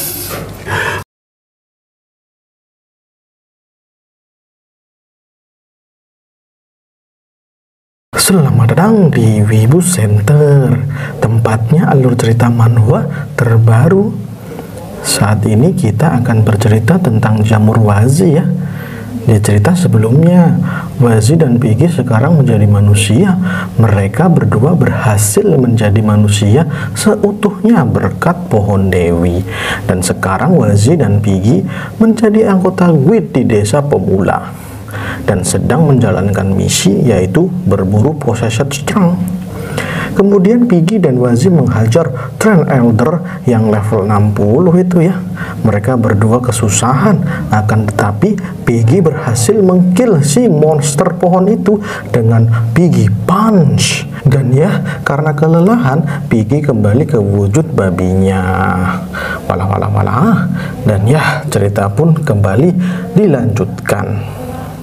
Selamat datang di Wibu Center, tempatnya alur cerita manhwa terbaru. Saat ini kita akan bercerita tentang jamur Wazzy ya. Di cerita sebelumnya, Wazzy dan Piggy sekarang menjadi manusia. Mereka berdua berhasil menjadi manusia seutuhnya berkat pohon dewi. Dan sekarang Wazzy dan Piggy menjadi anggota guild di desa pemula dan sedang menjalankan misi, yaitu berburu Possessed Strong. Kemudian Piggy dan Wazzy menghajar Trend Elder yang level enam puluh itu ya. Mereka berdua kesusahan, akan tetapi Piggy berhasil mengkill si monster pohon itu dengan Piggy Punch. Dan ya, karena kelelahan, Piggy kembali ke wujud babinya. Walah walah walah. Dan ya, cerita pun kembali dilanjutkan.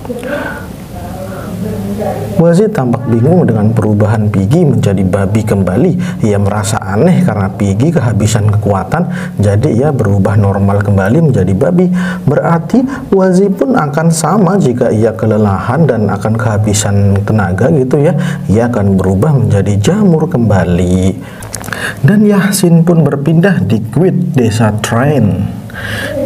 Wazzy tampak bingung dengan perubahan Piggy menjadi babi kembali. Ia merasa aneh karena Piggy kehabisan kekuatan, jadi ia berubah normal kembali menjadi babi. Berarti Wazzy pun akan sama jika ia kelelahan dan akan kehabisan tenaga gitu ya. Ia akan berubah menjadi jamur kembali. Dan ya, scene pun berpindah di Guild Desa Train.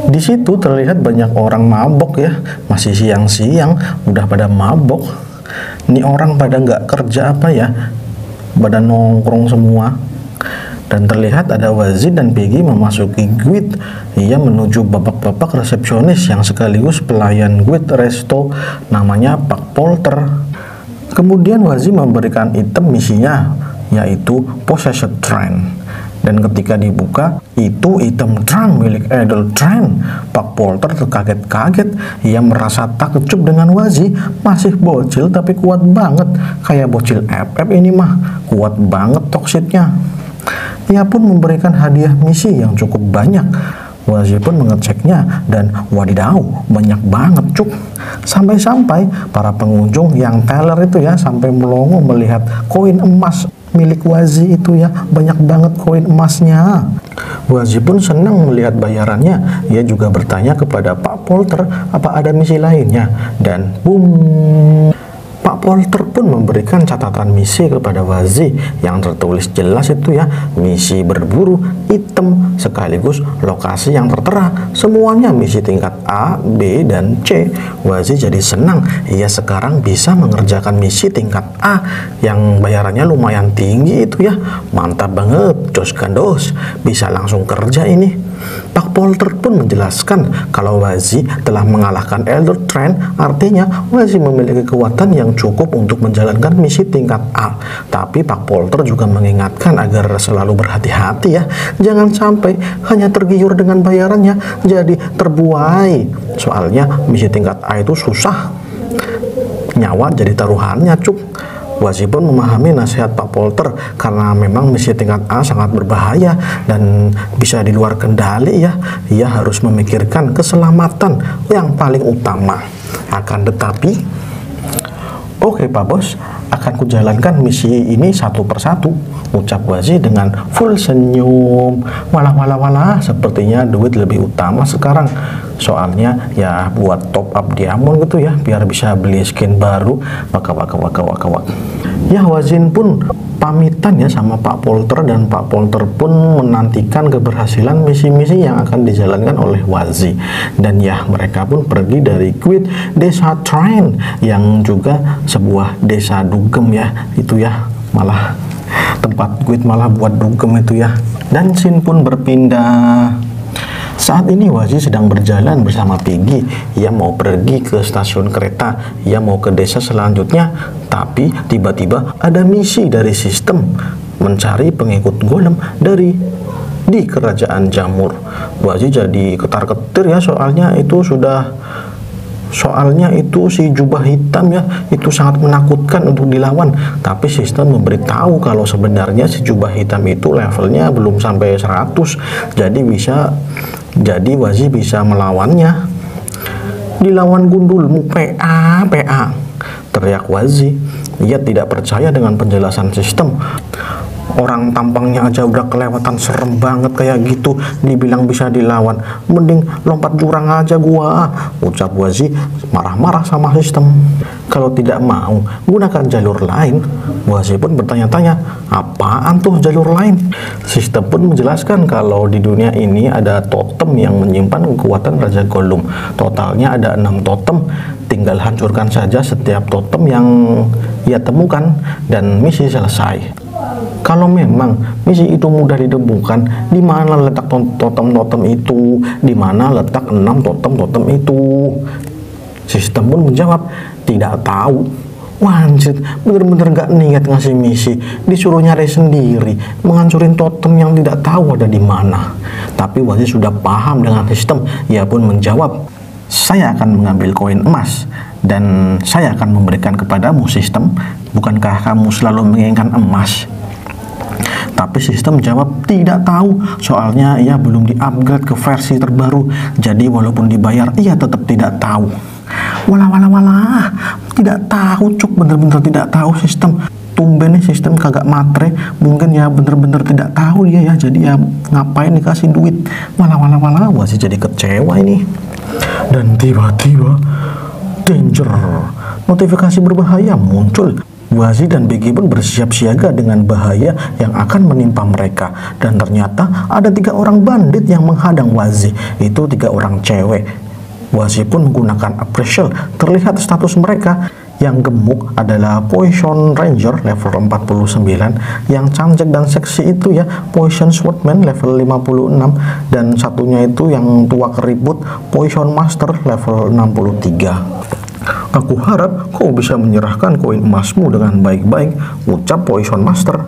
Di situ terlihat banyak orang mabok ya, masih siang-siang udah pada mabok. Ini orang pada nggak kerja apa ya, pada nongkrong semua. Dan terlihat ada Wazzy dan Peggy memasuki guild. Ia menuju bapak-bapak resepsionis yang sekaligus pelayan guild resto, namanya Pak Polter. Kemudian Wazzy memberikan item misinya, yaitu Possessed Train. Dan ketika dibuka, itu item trunk milik Idol Train. Pak Polter terkaget-kaget. Ia merasa takjub dengan Wazzy. Masih bocil tapi kuat banget. Kayak bocil F F ini mah. Kuat banget toksitnya. Ia pun memberikan hadiah misi yang cukup banyak. Wazzy pun mengeceknya dan wadidaw, banyak banget cuk. Sampai-sampai para pengunjung yang teller itu ya sampai melongo melihat koin emas milik Wazzy itu ya, banyak banget koin emasnya. Wazzy pun senang melihat bayarannya. Ia juga bertanya kepada Pak Polter apa ada misi lainnya, dan boom, Pak Polter pun memberikan catatan misi kepada Wazzy yang tertulis jelas itu ya, misi berburu item sekaligus lokasi yang tertera. Semuanya misi tingkat A, B, dan C. Wazzy jadi senang. Ia sekarang bisa mengerjakan misi tingkat A yang bayarannya lumayan tinggi itu ya. Mantap banget, jos gandos. Bisa langsung kerja ini. Pak Polter pun menjelaskan kalau Wazzy telah mengalahkan Elder Train, artinya Wazzy memiliki kekuatan yang cukup untuk menjalankan misi tingkat A. Tapi Pak Polter juga mengingatkan agar selalu berhati-hati ya, jangan sampai hanya tergiur dengan bayarannya jadi terbuai. Soalnya misi tingkat A itu susah, nyawa jadi taruhannya cuk. Wazzy pun memahami nasihat Pak Polter karena memang misi tingkat A sangat berbahaya dan bisa di luar kendali ya. Ia harus memikirkan keselamatan yang paling utama. Akan tetapi, oke Pak Bos, akan kujalankan misi ini satu persatu, ucap Wazzy dengan full senyum. Walah walah walah, sepertinya duit lebih utama sekarang. Soalnya ya buat top up diamond gitu ya, biar bisa beli skin baru. Waka waka waka waka waka. Ya Wazzy pun pamitan ya sama Pak Polter, dan Pak Polter pun menantikan keberhasilan misi-misi yang akan dijalankan oleh Wazzy. Dan ya mereka pun pergi dari guild Desa Train yang juga sebuah desa dugem ya, itu ya, malah tempat guild malah buat dugem itu ya. Dan scene pun berpindah. Saat ini Wazzy sedang berjalan bersama Peggy. Ia mau pergi ke stasiun kereta, ia mau ke desa selanjutnya, tapi tiba-tiba ada misi dari sistem mencari pengikut golem dari di kerajaan Jamur. Wazzy jadi ketar-ketir ya, soalnya itu sudah soalnya itu si jubah hitam ya, itu sangat menakutkan untuk dilawan. Tapi sistem memberitahu kalau sebenarnya si jubah hitam itu levelnya belum sampai seratus, jadi bisa jadi Wazzy bisa melawannya. Dilawan gundulmu P A P A, teriak Wazzy. Ia tidak percaya dengan penjelasan sistem. Orang tampangnya aja udah kelewatan serem banget kayak gitu, dibilang bisa dilawan, mending lompat jurang aja gua, ucap Wazzy marah-marah sama sistem. Kalau tidak mau gunakan jalur lain. Wazzy pun bertanya-tanya, apaan tuh jalur lain? Sistem pun menjelaskan kalau di dunia ini ada totem yang menyimpan kekuatan Raja Gollum. Totalnya ada enam totem, tinggal hancurkan saja setiap totem yang ia temukan dan misi selesai. Kalau memang misi itu mudah ditemukan, di mana letak totem-totem itu? Di mana letak enam totem-totem itu? Sistem pun menjawab, tidak tahu. Wanjit, bener-bener gak niat ngasih misi, disuruh nyari sendiri, menghancurin totem yang tidak tahu ada di mana. Tapi Wazzy sudah paham dengan sistem. Ia pun menjawab, saya akan mengambil koin emas dan saya akan memberikan kepadamu sistem. Bukankah kamu selalu menginginkan emas? Tapi sistem jawab tidak tahu, soalnya ia belum di-upgrade ke versi terbaru. Jadi walaupun dibayar, ia tetap tidak tahu. Walah walah walah, tidak tahu cuk, bener-bener tidak tahu sistem. Tumben nih sistem kagak matre, mungkin ya bener-bener tidak tahu dia ya, jadi ya ngapain dikasih duit. Walah walah walah, Wazzy jadi kecewa ini. Dan tiba-tiba danger, notifikasi berbahaya muncul. Wazi dan Begi pun bersiap siaga dengan bahaya yang akan menimpa mereka. Dan ternyata ada tiga orang bandit yang menghadang Wazi. Itu tiga orang cewek. Wazi pun menggunakan appraisal. Terlihat status mereka. Yang gemuk adalah Poison Ranger level empat puluh sembilan, yang cantik dan seksi itu ya Poison Swordman level lima puluh enam, dan satunya itu yang tua keriput Poison Master level enam puluh tiga. Aku harap kau bisa menyerahkan koin emasmu dengan baik-baik, ucap Poison Master.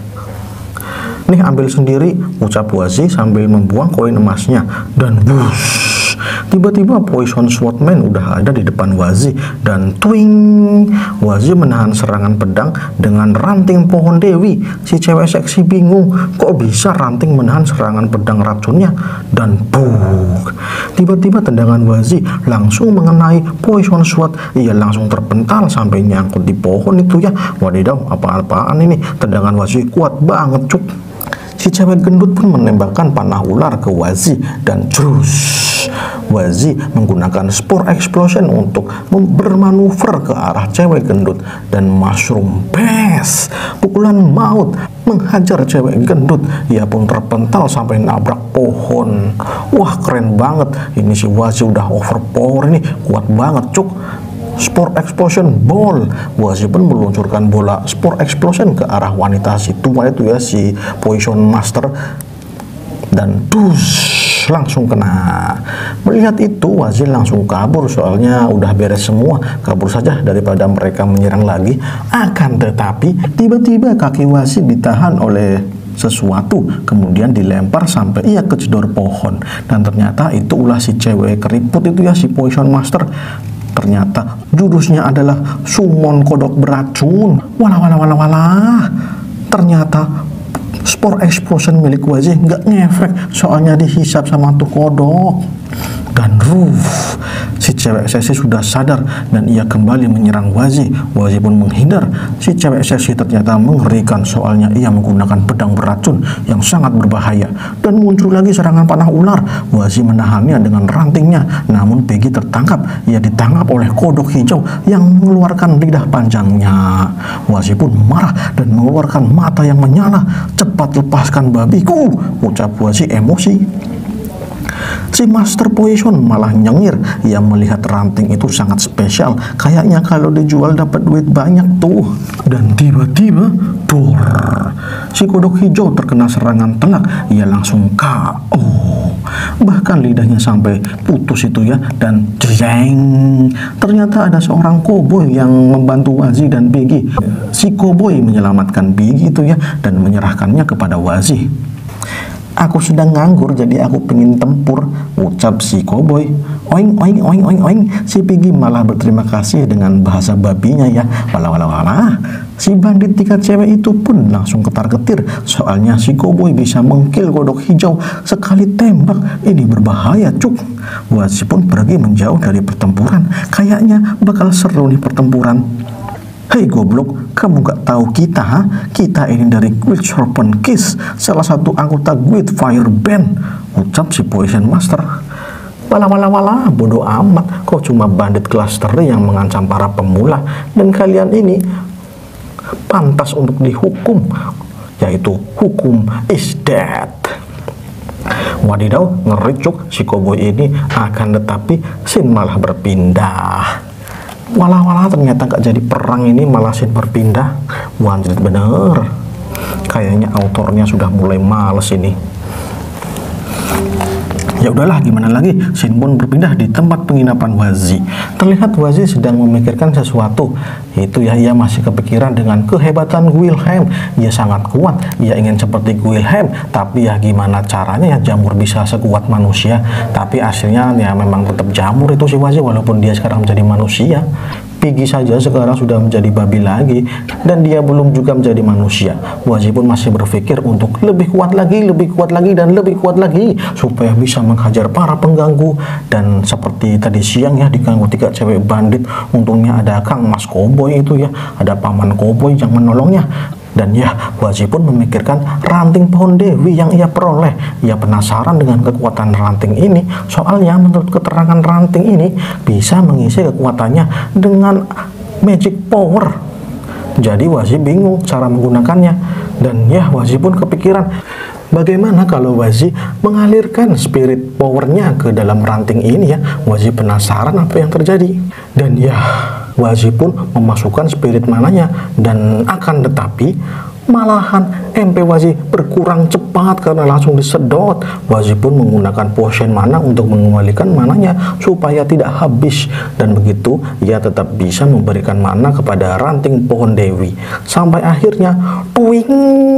Nih, ambil sendiri, ucap Wazi sambil membuang koin emasnya. Dan bush, tiba-tiba Poison Swordman udah ada di depan Wazi. Dan twing, Wazi menahan serangan pedang dengan ranting pohon dewi. Si cewek seksi bingung, kok bisa ranting menahan serangan pedang racunnya. Dan buk, tiba-tiba tendangan Wazi langsung mengenai Poison Sword. Ia langsung terpental sampai nyangkut di pohon itu ya. Wadidaw, apa-apaan ini, tendangan Wazi kuat banget cuk. Si cewek gendut pun menembakkan panah ular ke Wazi dan terus Wazi menggunakan Spore Explosion untuk bermanuver ke arah cewek gendut dan mushroom bash, pukulan maut menghajar cewek gendut. Ia pun terpental sampai nabrak pohon. Wah, keren banget ini, si Wazi udah overpower ini, kuat banget cuk. Spore Explosion Ball. Wazi pun meluncurkan bola Spore Explosion ke arah wanita si tua itu ya, si Poison Master, dan dus langsung kena. Melihat itu Wazi langsung kabur, soalnya udah beres semua, kabur saja daripada mereka menyerang lagi. Akan tetapi tiba-tiba kaki Wazi ditahan oleh sesuatu, kemudian dilempar sampai ia kejedor pohon, dan ternyata itu ulah si cewek keriput itu ya, si Poison Master. Ternyata jurusnya adalah summon kodok beracun. Walah walah walah walah. Ternyata Spore Explosion milik Wazi nggak ngefek, soalnya dihisap sama tuh kodok. Dan ruf, si cewek seksi sudah sadar dan ia kembali menyerang Wazi. Wazi pun menghindar. Si cewek seksi ternyata mengerikan, soalnya ia menggunakan pedang beracun yang sangat berbahaya. Dan muncul lagi serangan panah ular. Wazi menahannya dengan rantingnya, namun Peggy tertangkap. Ia ditangkap oleh kodok hijau yang mengeluarkan lidah panjangnya. Wazi pun marah dan mengeluarkan mata yang menyala. Cepat lepaskan babiku, ucap Wazi emosi. Si Master Poison malah nyengir. Ia melihat ranting itu sangat spesial, kayaknya kalau dijual dapat duit banyak tuh. Dan tiba-tiba dor, si kodok hijau terkena serangan telak. Ia langsung K O, bahkan lidahnya sampai putus itu ya. Dan jeng, ternyata ada seorang koboi yang membantu Wazi dan Peggy. Si koboi menyelamatkan Peggy itu ya dan menyerahkannya kepada Wazi. Aku sedang nganggur, jadi aku pengen tempur, ucap si koboi. Oing oing oing oing oing. Si Peggy malah berterima kasih dengan bahasa babinya ya. Walah walah walah. Si bandit tiga cewek itu pun langsung ketar-ketir, soalnya si koboi bisa mengkill kodok hijau sekali tembak. Ini berbahaya cuk. Wazi pun pergi menjauh dari pertempuran. Kayaknya bakal seru nih pertempuran. Hei goblok, kamu gak tahu kita, ha? Kita ini dari Guild Serpent Kiss, salah satu anggota Guild Fire Band, ucap si Poison Master. Walah walah walah, bodoh amat, kok cuma bandit kelas teri yang mengancam para pemula, dan kalian ini pantas untuk dihukum, yaitu hukum is death. Wadidaw, ngeri cuk, si koboi ini. Akan tetapi scene malah berpindah. Walah walah, ternyata gak jadi perang ini, malah scene berpindah. Wanjit bener, kayaknya autornya sudah mulai males ini. Ya udahlah, gimana lagi, scene pun berpindah di tempat penginapan Wazi. Terlihat Wazi sedang memikirkan sesuatu. Itu ya, ia masih kepikiran dengan kehebatan Guilhem. Ia sangat kuat, ia ingin seperti Guilhem. Tapi ya gimana caranya ya jamur bisa sekuat manusia. Tapi hasilnya ya memang tetap jamur itu si Wazi, walaupun dia sekarang menjadi manusia. Peggy saja sekarang sudah menjadi babi lagi, dan dia belum juga menjadi manusia. Wazi pun masih berpikir untuk lebih kuat lagi, lebih kuat lagi, dan lebih kuat lagi, supaya bisa menghajar para pengganggu. Dan seperti tadi siang ya, diganggu tiga cewek bandit. Untungnya ada Kang Mas Koboi itu ya, ada paman Koboi yang menolongnya. Dan ya, Wazi pun memikirkan ranting pohon dewi yang ia peroleh. Ia penasaran dengan kekuatan ranting ini, soalnya menurut keterangan ranting ini bisa mengisi kekuatannya dengan magic power. Jadi Wazi bingung cara menggunakannya. Dan ya Wazi pun kepikiran, bagaimana kalau Wazi mengalirkan spirit powernya ke dalam ranting ini ya. Wazi penasaran apa yang terjadi. Dan ya Wazi pun memasukkan spirit mananya, dan akan tetapi malahan M P Wazi berkurang cepat karena langsung disedot. Wazi pun menggunakan potion mana untuk mengembalikan mananya supaya tidak habis, dan begitu ia tetap bisa memberikan mana kepada ranting pohon dewi. Sampai akhirnya tuing,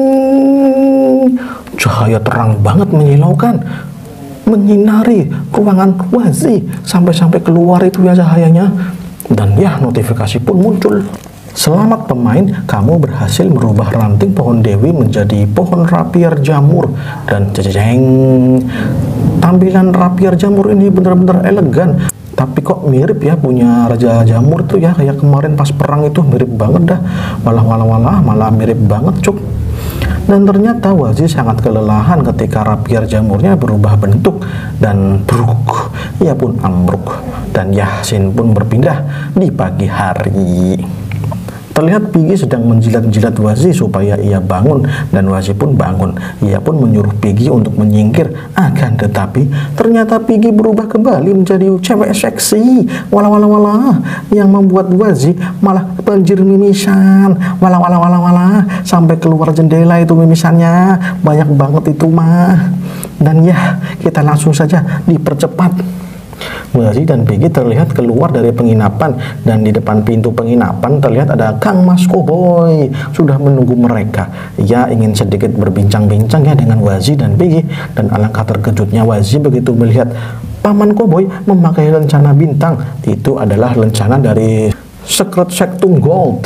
cahaya terang banget menyilaukan menyinari ruangan Wazi sampai-sampai keluar itu ya cahayanya. Dan ya notifikasi pun muncul. Selamat pemain, kamu berhasil merubah ranting pohon dewi menjadi pohon rapier jamur. Dan jejeng, tampilan rapier jamur ini benar-benar elegan. Tapi kok mirip ya punya Raja Jamur tuh ya, kayak kemarin pas perang itu mirip banget dah. Walah walah walah, malah mirip banget cuk. Dan ternyata Wazi sangat kelelahan ketika rapier jamurnya berubah bentuk dan bruk, ia pun ambruk. Dan Yasin pun berpindah di pagi hari. Terlihat Piggy sedang menjilat-jilat Wazi supaya ia bangun, dan Wazi pun bangun. Ia pun menyuruh Piggy untuk menyingkir, akan tetapi ternyata Piggy berubah kembali menjadi cewek seksi. Walah walah walah, yang membuat Wazi malah banjir mimisan. Walah walah walah walah, sampai keluar jendela itu mimisannya, banyak banget itu mah. Dan ya kita langsung saja dipercepat. Wazi dan Piggy terlihat keluar dari penginapan, dan di depan pintu penginapan terlihat ada Kang Mas Koboi sudah menunggu mereka. Ia ingin sedikit berbincang-bincang ya dengan Wazi dan Piggy, dan alangkah terkejutnya Wazi begitu melihat Paman Koboi memakai lencana bintang. Itu adalah lencana dari Secret Sectum Gold.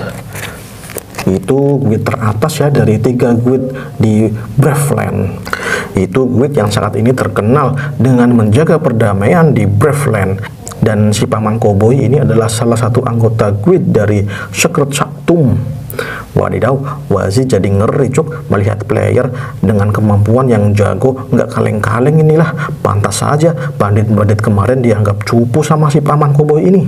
Itu guild teratas ya dari tiga guild di Braveland. Itu guild yang saat ini terkenal dengan menjaga perdamaian di Braveland. Dan si Paman Koboi ini adalah salah satu anggota guild dari Secret Sectum. Wadidaw, Wazi jadi ngeri cuk melihat player dengan kemampuan yang jago, nggak kaleng-kaleng inilah. Pantas saja bandit-bandit kemarin dianggap cupu sama si Paman Koboi ini.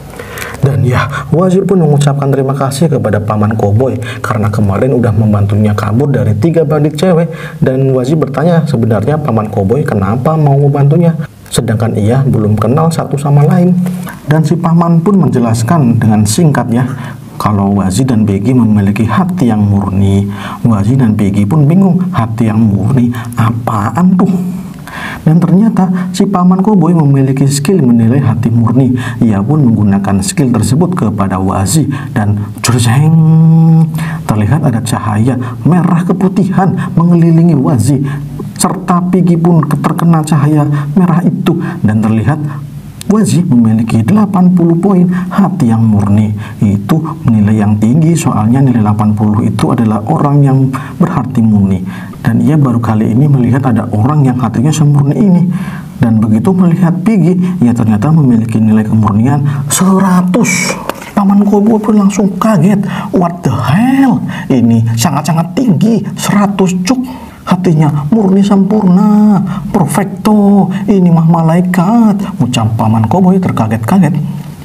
Dan ya, Wazi pun mengucapkan terima kasih kepada Paman Koboi karena kemarin udah membantunya kabur dari tiga bandit cewek. Dan Wazi bertanya sebenarnya Paman Koboi kenapa mau membantunya, sedangkan ia belum kenal satu sama lain. Dan si Paman pun menjelaskan dengan singkat ya, kalau Wazi dan Piggy memiliki hati yang murni. Wazi dan Piggy pun bingung, hati yang murni apaan tuh? Dan ternyata si Paman Koboi memiliki skill menilai hati murni. Ia pun menggunakan skill tersebut kepada Wazi, dan jreng, terlihat ada cahaya merah keputihan mengelilingi Wazi, serta Piggy pun terkena cahaya merah itu. Dan terlihat Wazi memiliki delapan puluh poin hati yang murni. Itu nilai yang tinggi, soalnya nilai delapan puluh itu adalah orang yang berhati murni. Dan ia baru kali ini melihat ada orang yang hatinya semurni ini. Dan begitu melihat Piggy, ia ternyata memiliki nilai kemurnian seratus. Paman Koboi pun langsung kaget. What the hell? Ini sangat-sangat tinggi, seratus cuk. Hatinya murni sempurna, perfecto, ini mah malaikat, ucap Paman Koboi terkaget-kaget.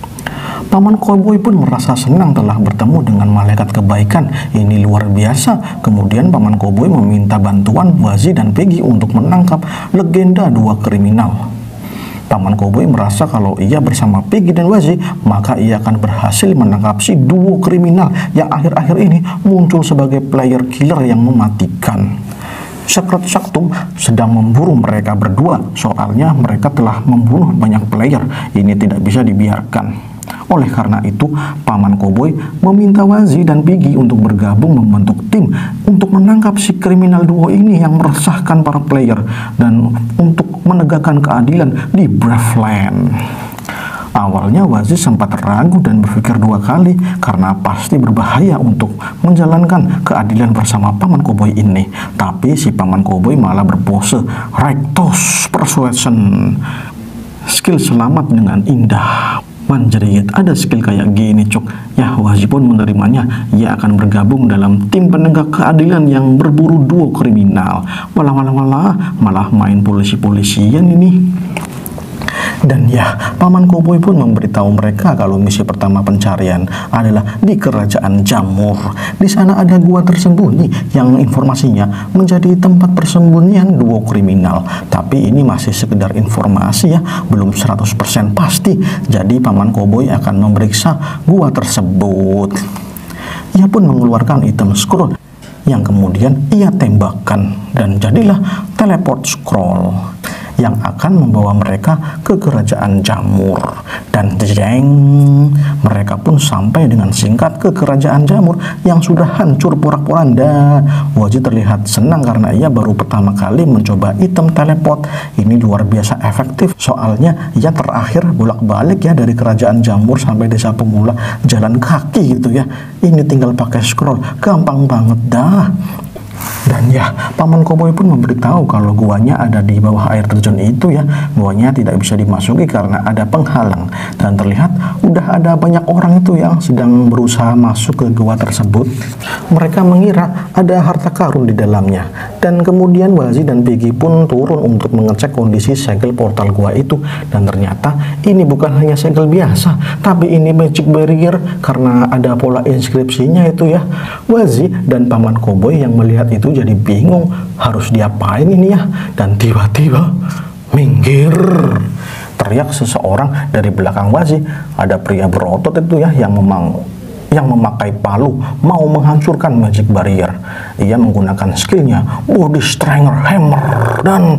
Paman Koboi pun merasa senang telah bertemu dengan malaikat kebaikan, ini luar biasa. Kemudian Paman Koboi meminta bantuan Wazi dan Piggy untuk menangkap legenda dua kriminal. Paman Koboi merasa kalau ia bersama Piggy dan Wazi, maka ia akan berhasil menangkap si duo kriminal yang akhir-akhir ini muncul sebagai player killer yang mematikan. Secret Sectum sedang memburu mereka berdua, soalnya mereka telah membunuh banyak player. Ini tidak bisa dibiarkan. Oleh karena itu, Paman Koboi meminta Wazi dan Piggy untuk bergabung membentuk tim untuk menangkap si kriminal duo ini yang meresahkan para player, dan untuk menegakkan keadilan di Braveland. Awalnya Wazi sempat ragu dan berpikir dua kali karena pasti berbahaya untuk menjalankan keadilan bersama Paman Koboi ini. Tapi si Paman Koboi malah berpose Rectus Persuasion, skill selamat dengan indah. Manjerit, ada skill kayak gini cuk. Ya, Wazi pun menerimanya. Ia akan bergabung dalam tim penegak keadilan yang berburu duo kriminal. Walah walah walah, malah main polisi-polisian ini. Dan ya, Paman Koboi pun memberitahu mereka kalau misi pertama pencarian adalah di Kerajaan Jamur. Di sana ada gua tersembunyi yang informasinya menjadi tempat persembunyian duo kriminal. Tapi ini masih sekedar informasi ya, belum seratus persen pasti. Jadi Paman Koboi akan memeriksa gua tersebut. Ia pun mengeluarkan item scroll yang kemudian ia tembakkan dan jadilah teleport scroll yang akan membawa mereka ke Kerajaan Jamur. Dan jeng, mereka pun sampai dengan singkat ke Kerajaan Jamur yang sudah hancur porak-poranda. Waji terlihat senang karena ia baru pertama kali mencoba item teleport. Ini luar biasa efektif, soalnya ia terakhir bolak-balik ya dari Kerajaan Jamur sampai desa pemula jalan kaki gitu ya. Ini tinggal pakai scroll, gampang banget dah. Dan ya, Paman Koboi pun memberitahu kalau guanya ada di bawah air terjun itu ya. Guanya tidak bisa dimasuki karena ada penghalang. Dan terlihat udah ada banyak orang itu yang sedang berusaha masuk ke gua tersebut. Mereka mengira ada harta karun di dalamnya. Dan kemudian Wazi dan Piggy pun turun untuk mengecek kondisi segel portal gua itu. Dan ternyata ini bukan hanya segel biasa, tapi ini magic barrier karena ada pola inskripsinya itu ya. Wazi dan Paman Koboi yang melihat itu jadi bingung harus diapain ini ya. Dan tiba-tiba minggir, teriak seseorang dari belakang Wazi. Ada pria berotot itu ya yang memang yang memakai palu mau menghancurkan magic barrier. Ia menggunakan skillnya Body Strength Hammer dan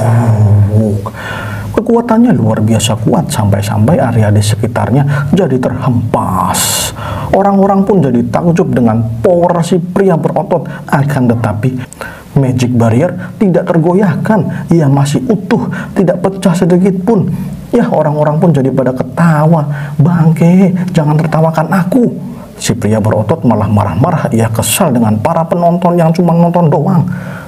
buk. Kekuatannya luar biasa kuat sampai-sampai area di sekitarnya jadi terhempas. Orang-orang pun jadi takjub dengan power si pria berotot. Akan tetapi magic barrier tidak tergoyahkan, ia masih utuh, tidak pecah sedikit pun. Ya, orang-orang pun jadi pada ketawa. Bangke, jangan tertawakan aku. Si pria berotot malah marah-marah. Ia kesal dengan para penonton yang cuma nonton doang.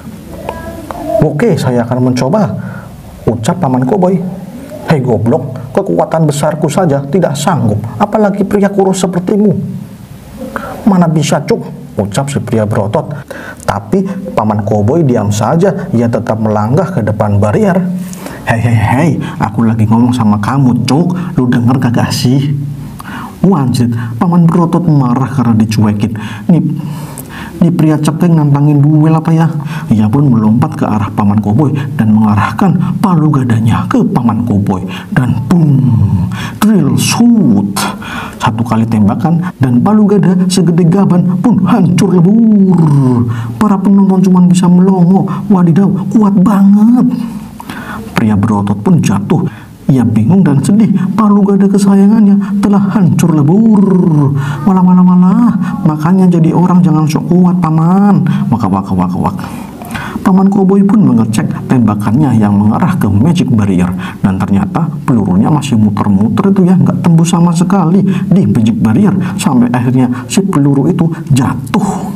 Oke, saya akan mencoba, ucap Paman Koboi. Hei goblok, kekuatan besarku saja tidak sanggup, apalagi pria kurus sepertimu. Mana bisa cuk, ucap si pria berotot. Tapi Paman Koboi diam saja, ia tetap melangkah ke depan barrier. Hei hei hei, aku lagi ngomong sama kamu cuk, lu denger kagak sih? Wanjit, Paman berotot marah karena dicuekin. Nih, nih pria cekeng nantangin duel apa ya? Ia pun melompat ke arah Paman Koboi dan mengarahkan palu gadanya ke Paman Koboi. Dan boom, drill shoot. Satu kali tembakan dan palu gada segede gaban pun hancur lebur. Para penonton cuma bisa melongo. Wadidaw, kuat banget. Pria berotot pun jatuh. Ia bingung dan sedih, palu gada kesayangannya telah hancur lebur. Walah walah walah, makanya jadi orang jangan sok kuat paman. Waka waka waka waka. Paman Koboi pun mengecek tembakannya yang mengarah ke magic barrier. Dan ternyata pelurunya masih muter-muter itu ya, nggak tembus sama sekali di magic barrier. Sampai akhirnya si peluru itu jatuh.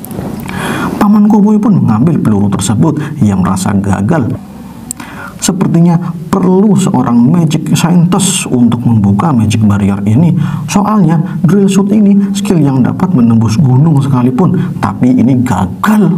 Paman Koboi pun mengambil peluru tersebut. Ia merasa gagal. Sepertinya perlu seorang magic scientist untuk membuka magic barrier ini. Soalnya drill shoot ini skill yang dapat menembus gunung sekalipun. Tapi ini gagal.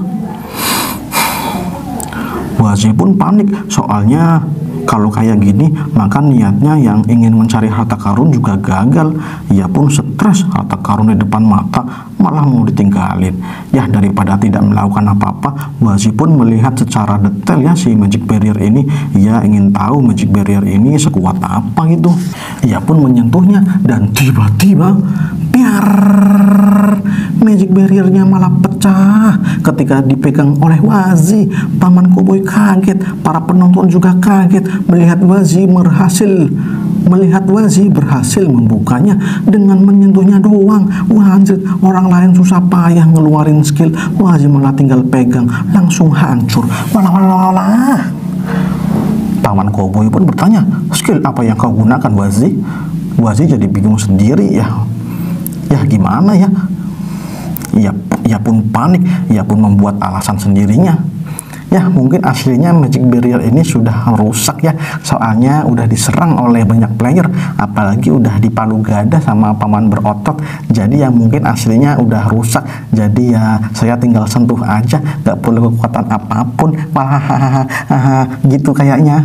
Wazi pun panik, soalnya kalau kayak gini maka niatnya yang ingin mencari harta karun juga gagal. Ia pun stres, harta karun di depan mata malah mau ditinggalin. Ya, daripada tidak melakukan apa-apa, Wazi pun melihat secara detail ya si magic barrier ini. Ia ingin tahu magic barrier ini sekuat apa gitu. Ia pun menyentuhnya dan tiba-tiba biar magic barriernya malah pecah ketika dipegang oleh Wazi. Paman Koboi kaget, para penonton juga kaget melihat Wazi berhasil melihat Wazi berhasil membukanya dengan menyentuhnya doang. Wah anjir, orang lain susah payah ngeluarin skill, Wazi malah tinggal pegang langsung hancur. Walah walah walah. Paman Koboi pun bertanya, skill apa yang kau gunakan Wazi? Wazi jadi bingung sendiri ya. Ya gimana ya? Ia, ia pun panik, ia pun membuat alasan sendirinya. Ya mungkin aslinya magic barrier ini sudah rusak ya, soalnya udah diserang oleh banyak player, apalagi udah dipalu gada sama paman berotot. Jadi ya mungkin aslinya udah rusak, jadi ya saya tinggal sentuh aja, gak perlu kekuatan apapun. Wah gitu kayaknya.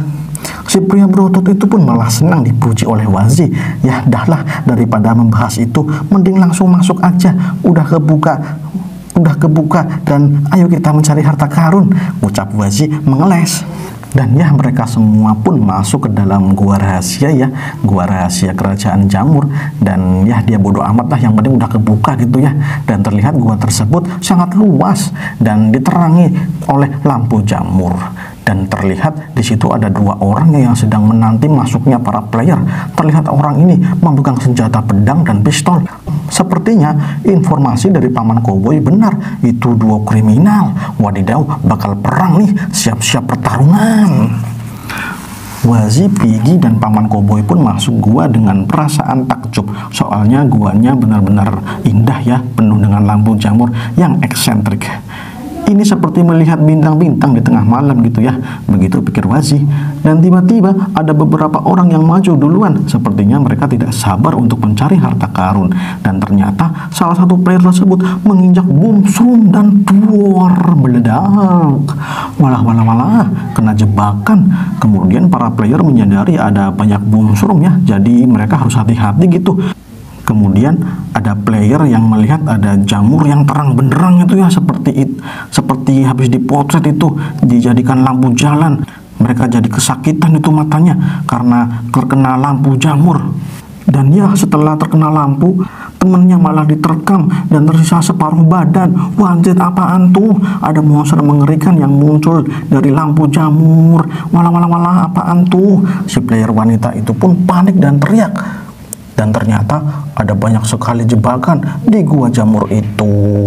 Si pria berotot itu pun malah senang dipuji oleh Wazi. Ya dahlah, daripada membahas itu, mending langsung masuk aja. Udah kebuka, udah kebuka dan ayo kita mencari harta karun, ucap Wazi mengeles. Dan ya mereka semua pun masuk ke dalam gua rahasia ya, gua rahasia kerajaan jamur. Dan ya dia bodoh amat lah, yang penting udah kebuka gitu ya. Dan terlihat gua tersebut sangat luas dan diterangi oleh lampu jamur. Dan terlihat di situ ada dua orang yang sedang menanti masuknya para player. Terlihat orang ini memegang senjata pedang dan pistol. Sepertinya informasi dari Paman Koboi benar, itu dua kriminal. Wadidaw, bakal perang nih, siap-siap pertarungan. Wazi, Piggy, dan Paman Koboi pun masuk gua dengan perasaan takjub. Soalnya guanya benar-benar indah ya, penuh dengan lampu jamur yang eksentrik. Ini seperti melihat bintang-bintang di tengah malam gitu ya, begitu pikir Wazi. Dan tiba-tiba ada beberapa orang yang maju duluan. Sepertinya mereka tidak sabar untuk mencari harta karun. Dan ternyata salah satu player tersebut menginjak boomshroom dan duor, meledak. Walah walah walah, kena jebakan. Kemudian para player menyadari ada banyak boomshroom ya, jadi mereka harus hati-hati gitu. Kemudian ada player yang melihat ada jamur yang terang benderang itu ya, seperti it, seperti habis dipotret itu, dijadikan lampu jalan. Mereka jadi kesakitan itu matanya karena terkena lampu jamur. Dan ya setelah terkena lampu, temennya malah diterkam dan tersisa separuh badan. Wanjit, apaan tuh? Ada monster mengerikan yang muncul dari lampu jamur. Walah walah walah, apaan tuh? Si player wanita itu pun panik dan teriak. Dan ternyata ada banyak sekali jebakan di gua jamur itu.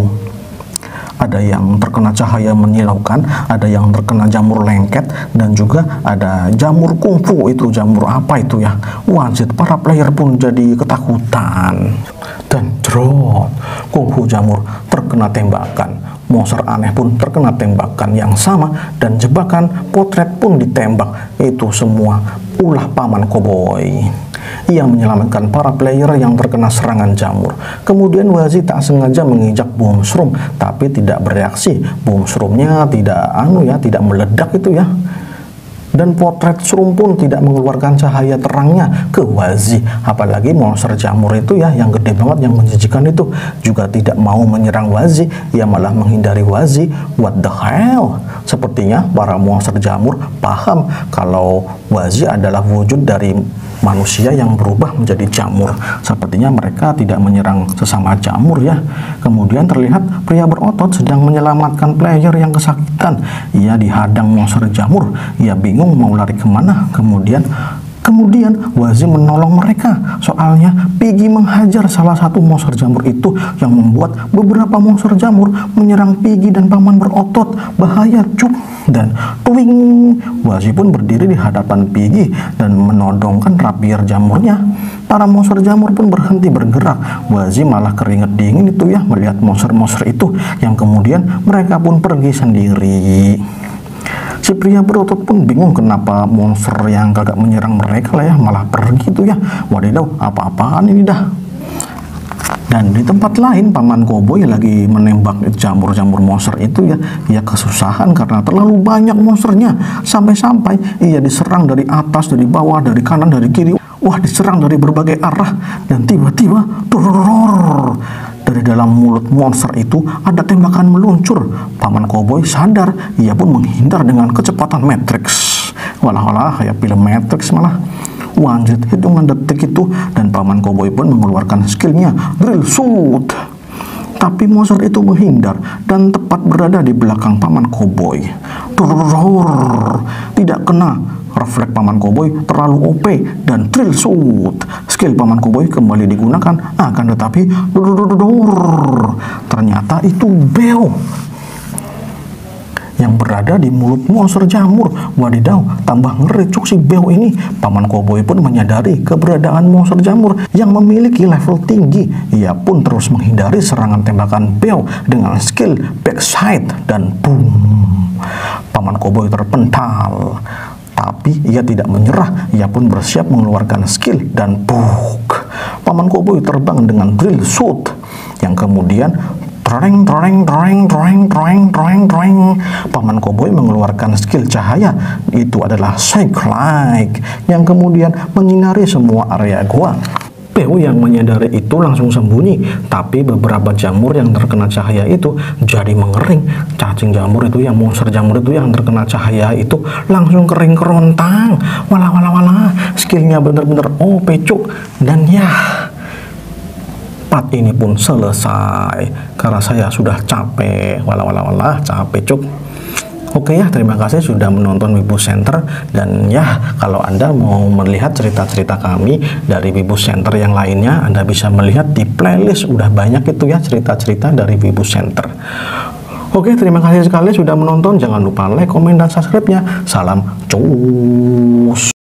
Ada yang terkena cahaya menyilaukan, ada yang terkena jamur lengket, dan juga ada jamur kungfu. Itu jamur apa itu ya? Wajib para player pun jadi ketakutan. Dan drop, kungfu jamur terkena tembakan. Monster aneh pun terkena tembakan yang sama, dan jebakan potret pun ditembak. Itu semua ulah Paman Koboi. Ia menyelamatkan para player yang terkena serangan jamur. Kemudian Wazi tak sengaja menginjak boomshroom, tapi tidak bereaksi. Boomshroomnya tidak anu ya, tidak meledak itu ya. Dan potret shroom pun tidak mengeluarkan cahaya terangnya ke Wazi. Apalagi monster jamur itu ya, yang gede banget, yang menjijikan itu, juga tidak mau menyerang Wazi. Ia malah menghindari Wazi. What the hell? Sepertinya para monster jamur paham kalau Wazi adalah wujud dari manusia yang berubah menjadi jamur. Sepertinya mereka tidak menyerang sesama jamur ya. Kemudian terlihat pria berotot sedang menyelamatkan player yang kesakitan. Ia dihadang monster jamur. Ia bingung mau lari kemana. Kemudian Kemudian Wazi menolong mereka. Soalnya Piggy menghajar salah satu monster jamur itu, yang membuat beberapa monster jamur menyerang Piggy dan Paman berotot. Bahaya cuk. Dan tuing, Wazi pun berdiri di hadapan Piggy dan menodongkan rapier jamurnya. Para monster jamur pun berhenti bergerak. Wazi malah keringet dingin itu ya melihat monster-monster itu, yang kemudian mereka pun pergi sendiri. Si pria berotot pun bingung kenapa monster yang kagak menyerang mereka lah ya malah pergi tuh ya. Wadidaw, apa-apaan ini dah. Dan di tempat lain Paman Koboi lagi menembak jamur-jamur monster itu ya. Ia kesusahan karena terlalu banyak monsternya. Sampai-sampai ia diserang dari atas, dari bawah, dari kanan, dari kiri. Wah, diserang dari berbagai arah. Dan tiba-tiba turururur, dari dalam mulut monster itu ada tembakan meluncur. Paman Koboi sadar, ia pun menghindar dengan kecepatan Matrix. Walah-walah, kayak film Matrix malah. Wanjit, hitungan detik itu, dan Paman Koboi pun mengeluarkan skillnya, Drill Shoot. Tapi monster itu menghindar dan tepat berada di belakang Paman Koboi. Turururur, tidak kena. Refleks Paman Koboi terlalu O P dan Drill Shoot. Skill Paman Koboi kembali digunakan, akan tetapi ternyata itu beo yang berada di mulut monster jamur. Wadidaw, tambah ngeri cuk si beo ini. Paman Koboi pun menyadari keberadaan monster jamur yang memiliki level tinggi. Ia pun terus menghindari serangan tembakan beo dengan skill backside dan boom. Paman Koboi terpental. Tapi ia tidak menyerah, ia pun bersiap mengeluarkan skill dan buk. Paman Koboi terbang dengan Drill Shoot, yang kemudian Dreng, dreng, dreng, dreng, dreng, dreng, dreng. Paman Koboi mengeluarkan skill cahaya, itu adalah Psych-like, yang kemudian menyinari semua area gua. Peu yang menyadari itu langsung sembunyi, tapi beberapa jamur yang terkena cahaya itu jadi mengering. Cacing jamur itu, yang monster jamur itu yang terkena cahaya itu langsung kering kerontang. Walah walah walah, skillnya bener-bener O P cuk. Dan ya, part ini pun selesai karena saya sudah capek. Walah walah walah, capek cuk. Oke ya, terima kasih sudah menonton Wibu Center. Dan ya, kalau Anda mau melihat cerita-cerita kami dari Wibu Center yang lainnya, Anda bisa melihat di playlist. Udah banyak itu ya cerita-cerita dari Wibu Center. Oke, terima kasih sekali sudah menonton. Jangan lupa like, komen, dan subscribe-nya. Salam cus.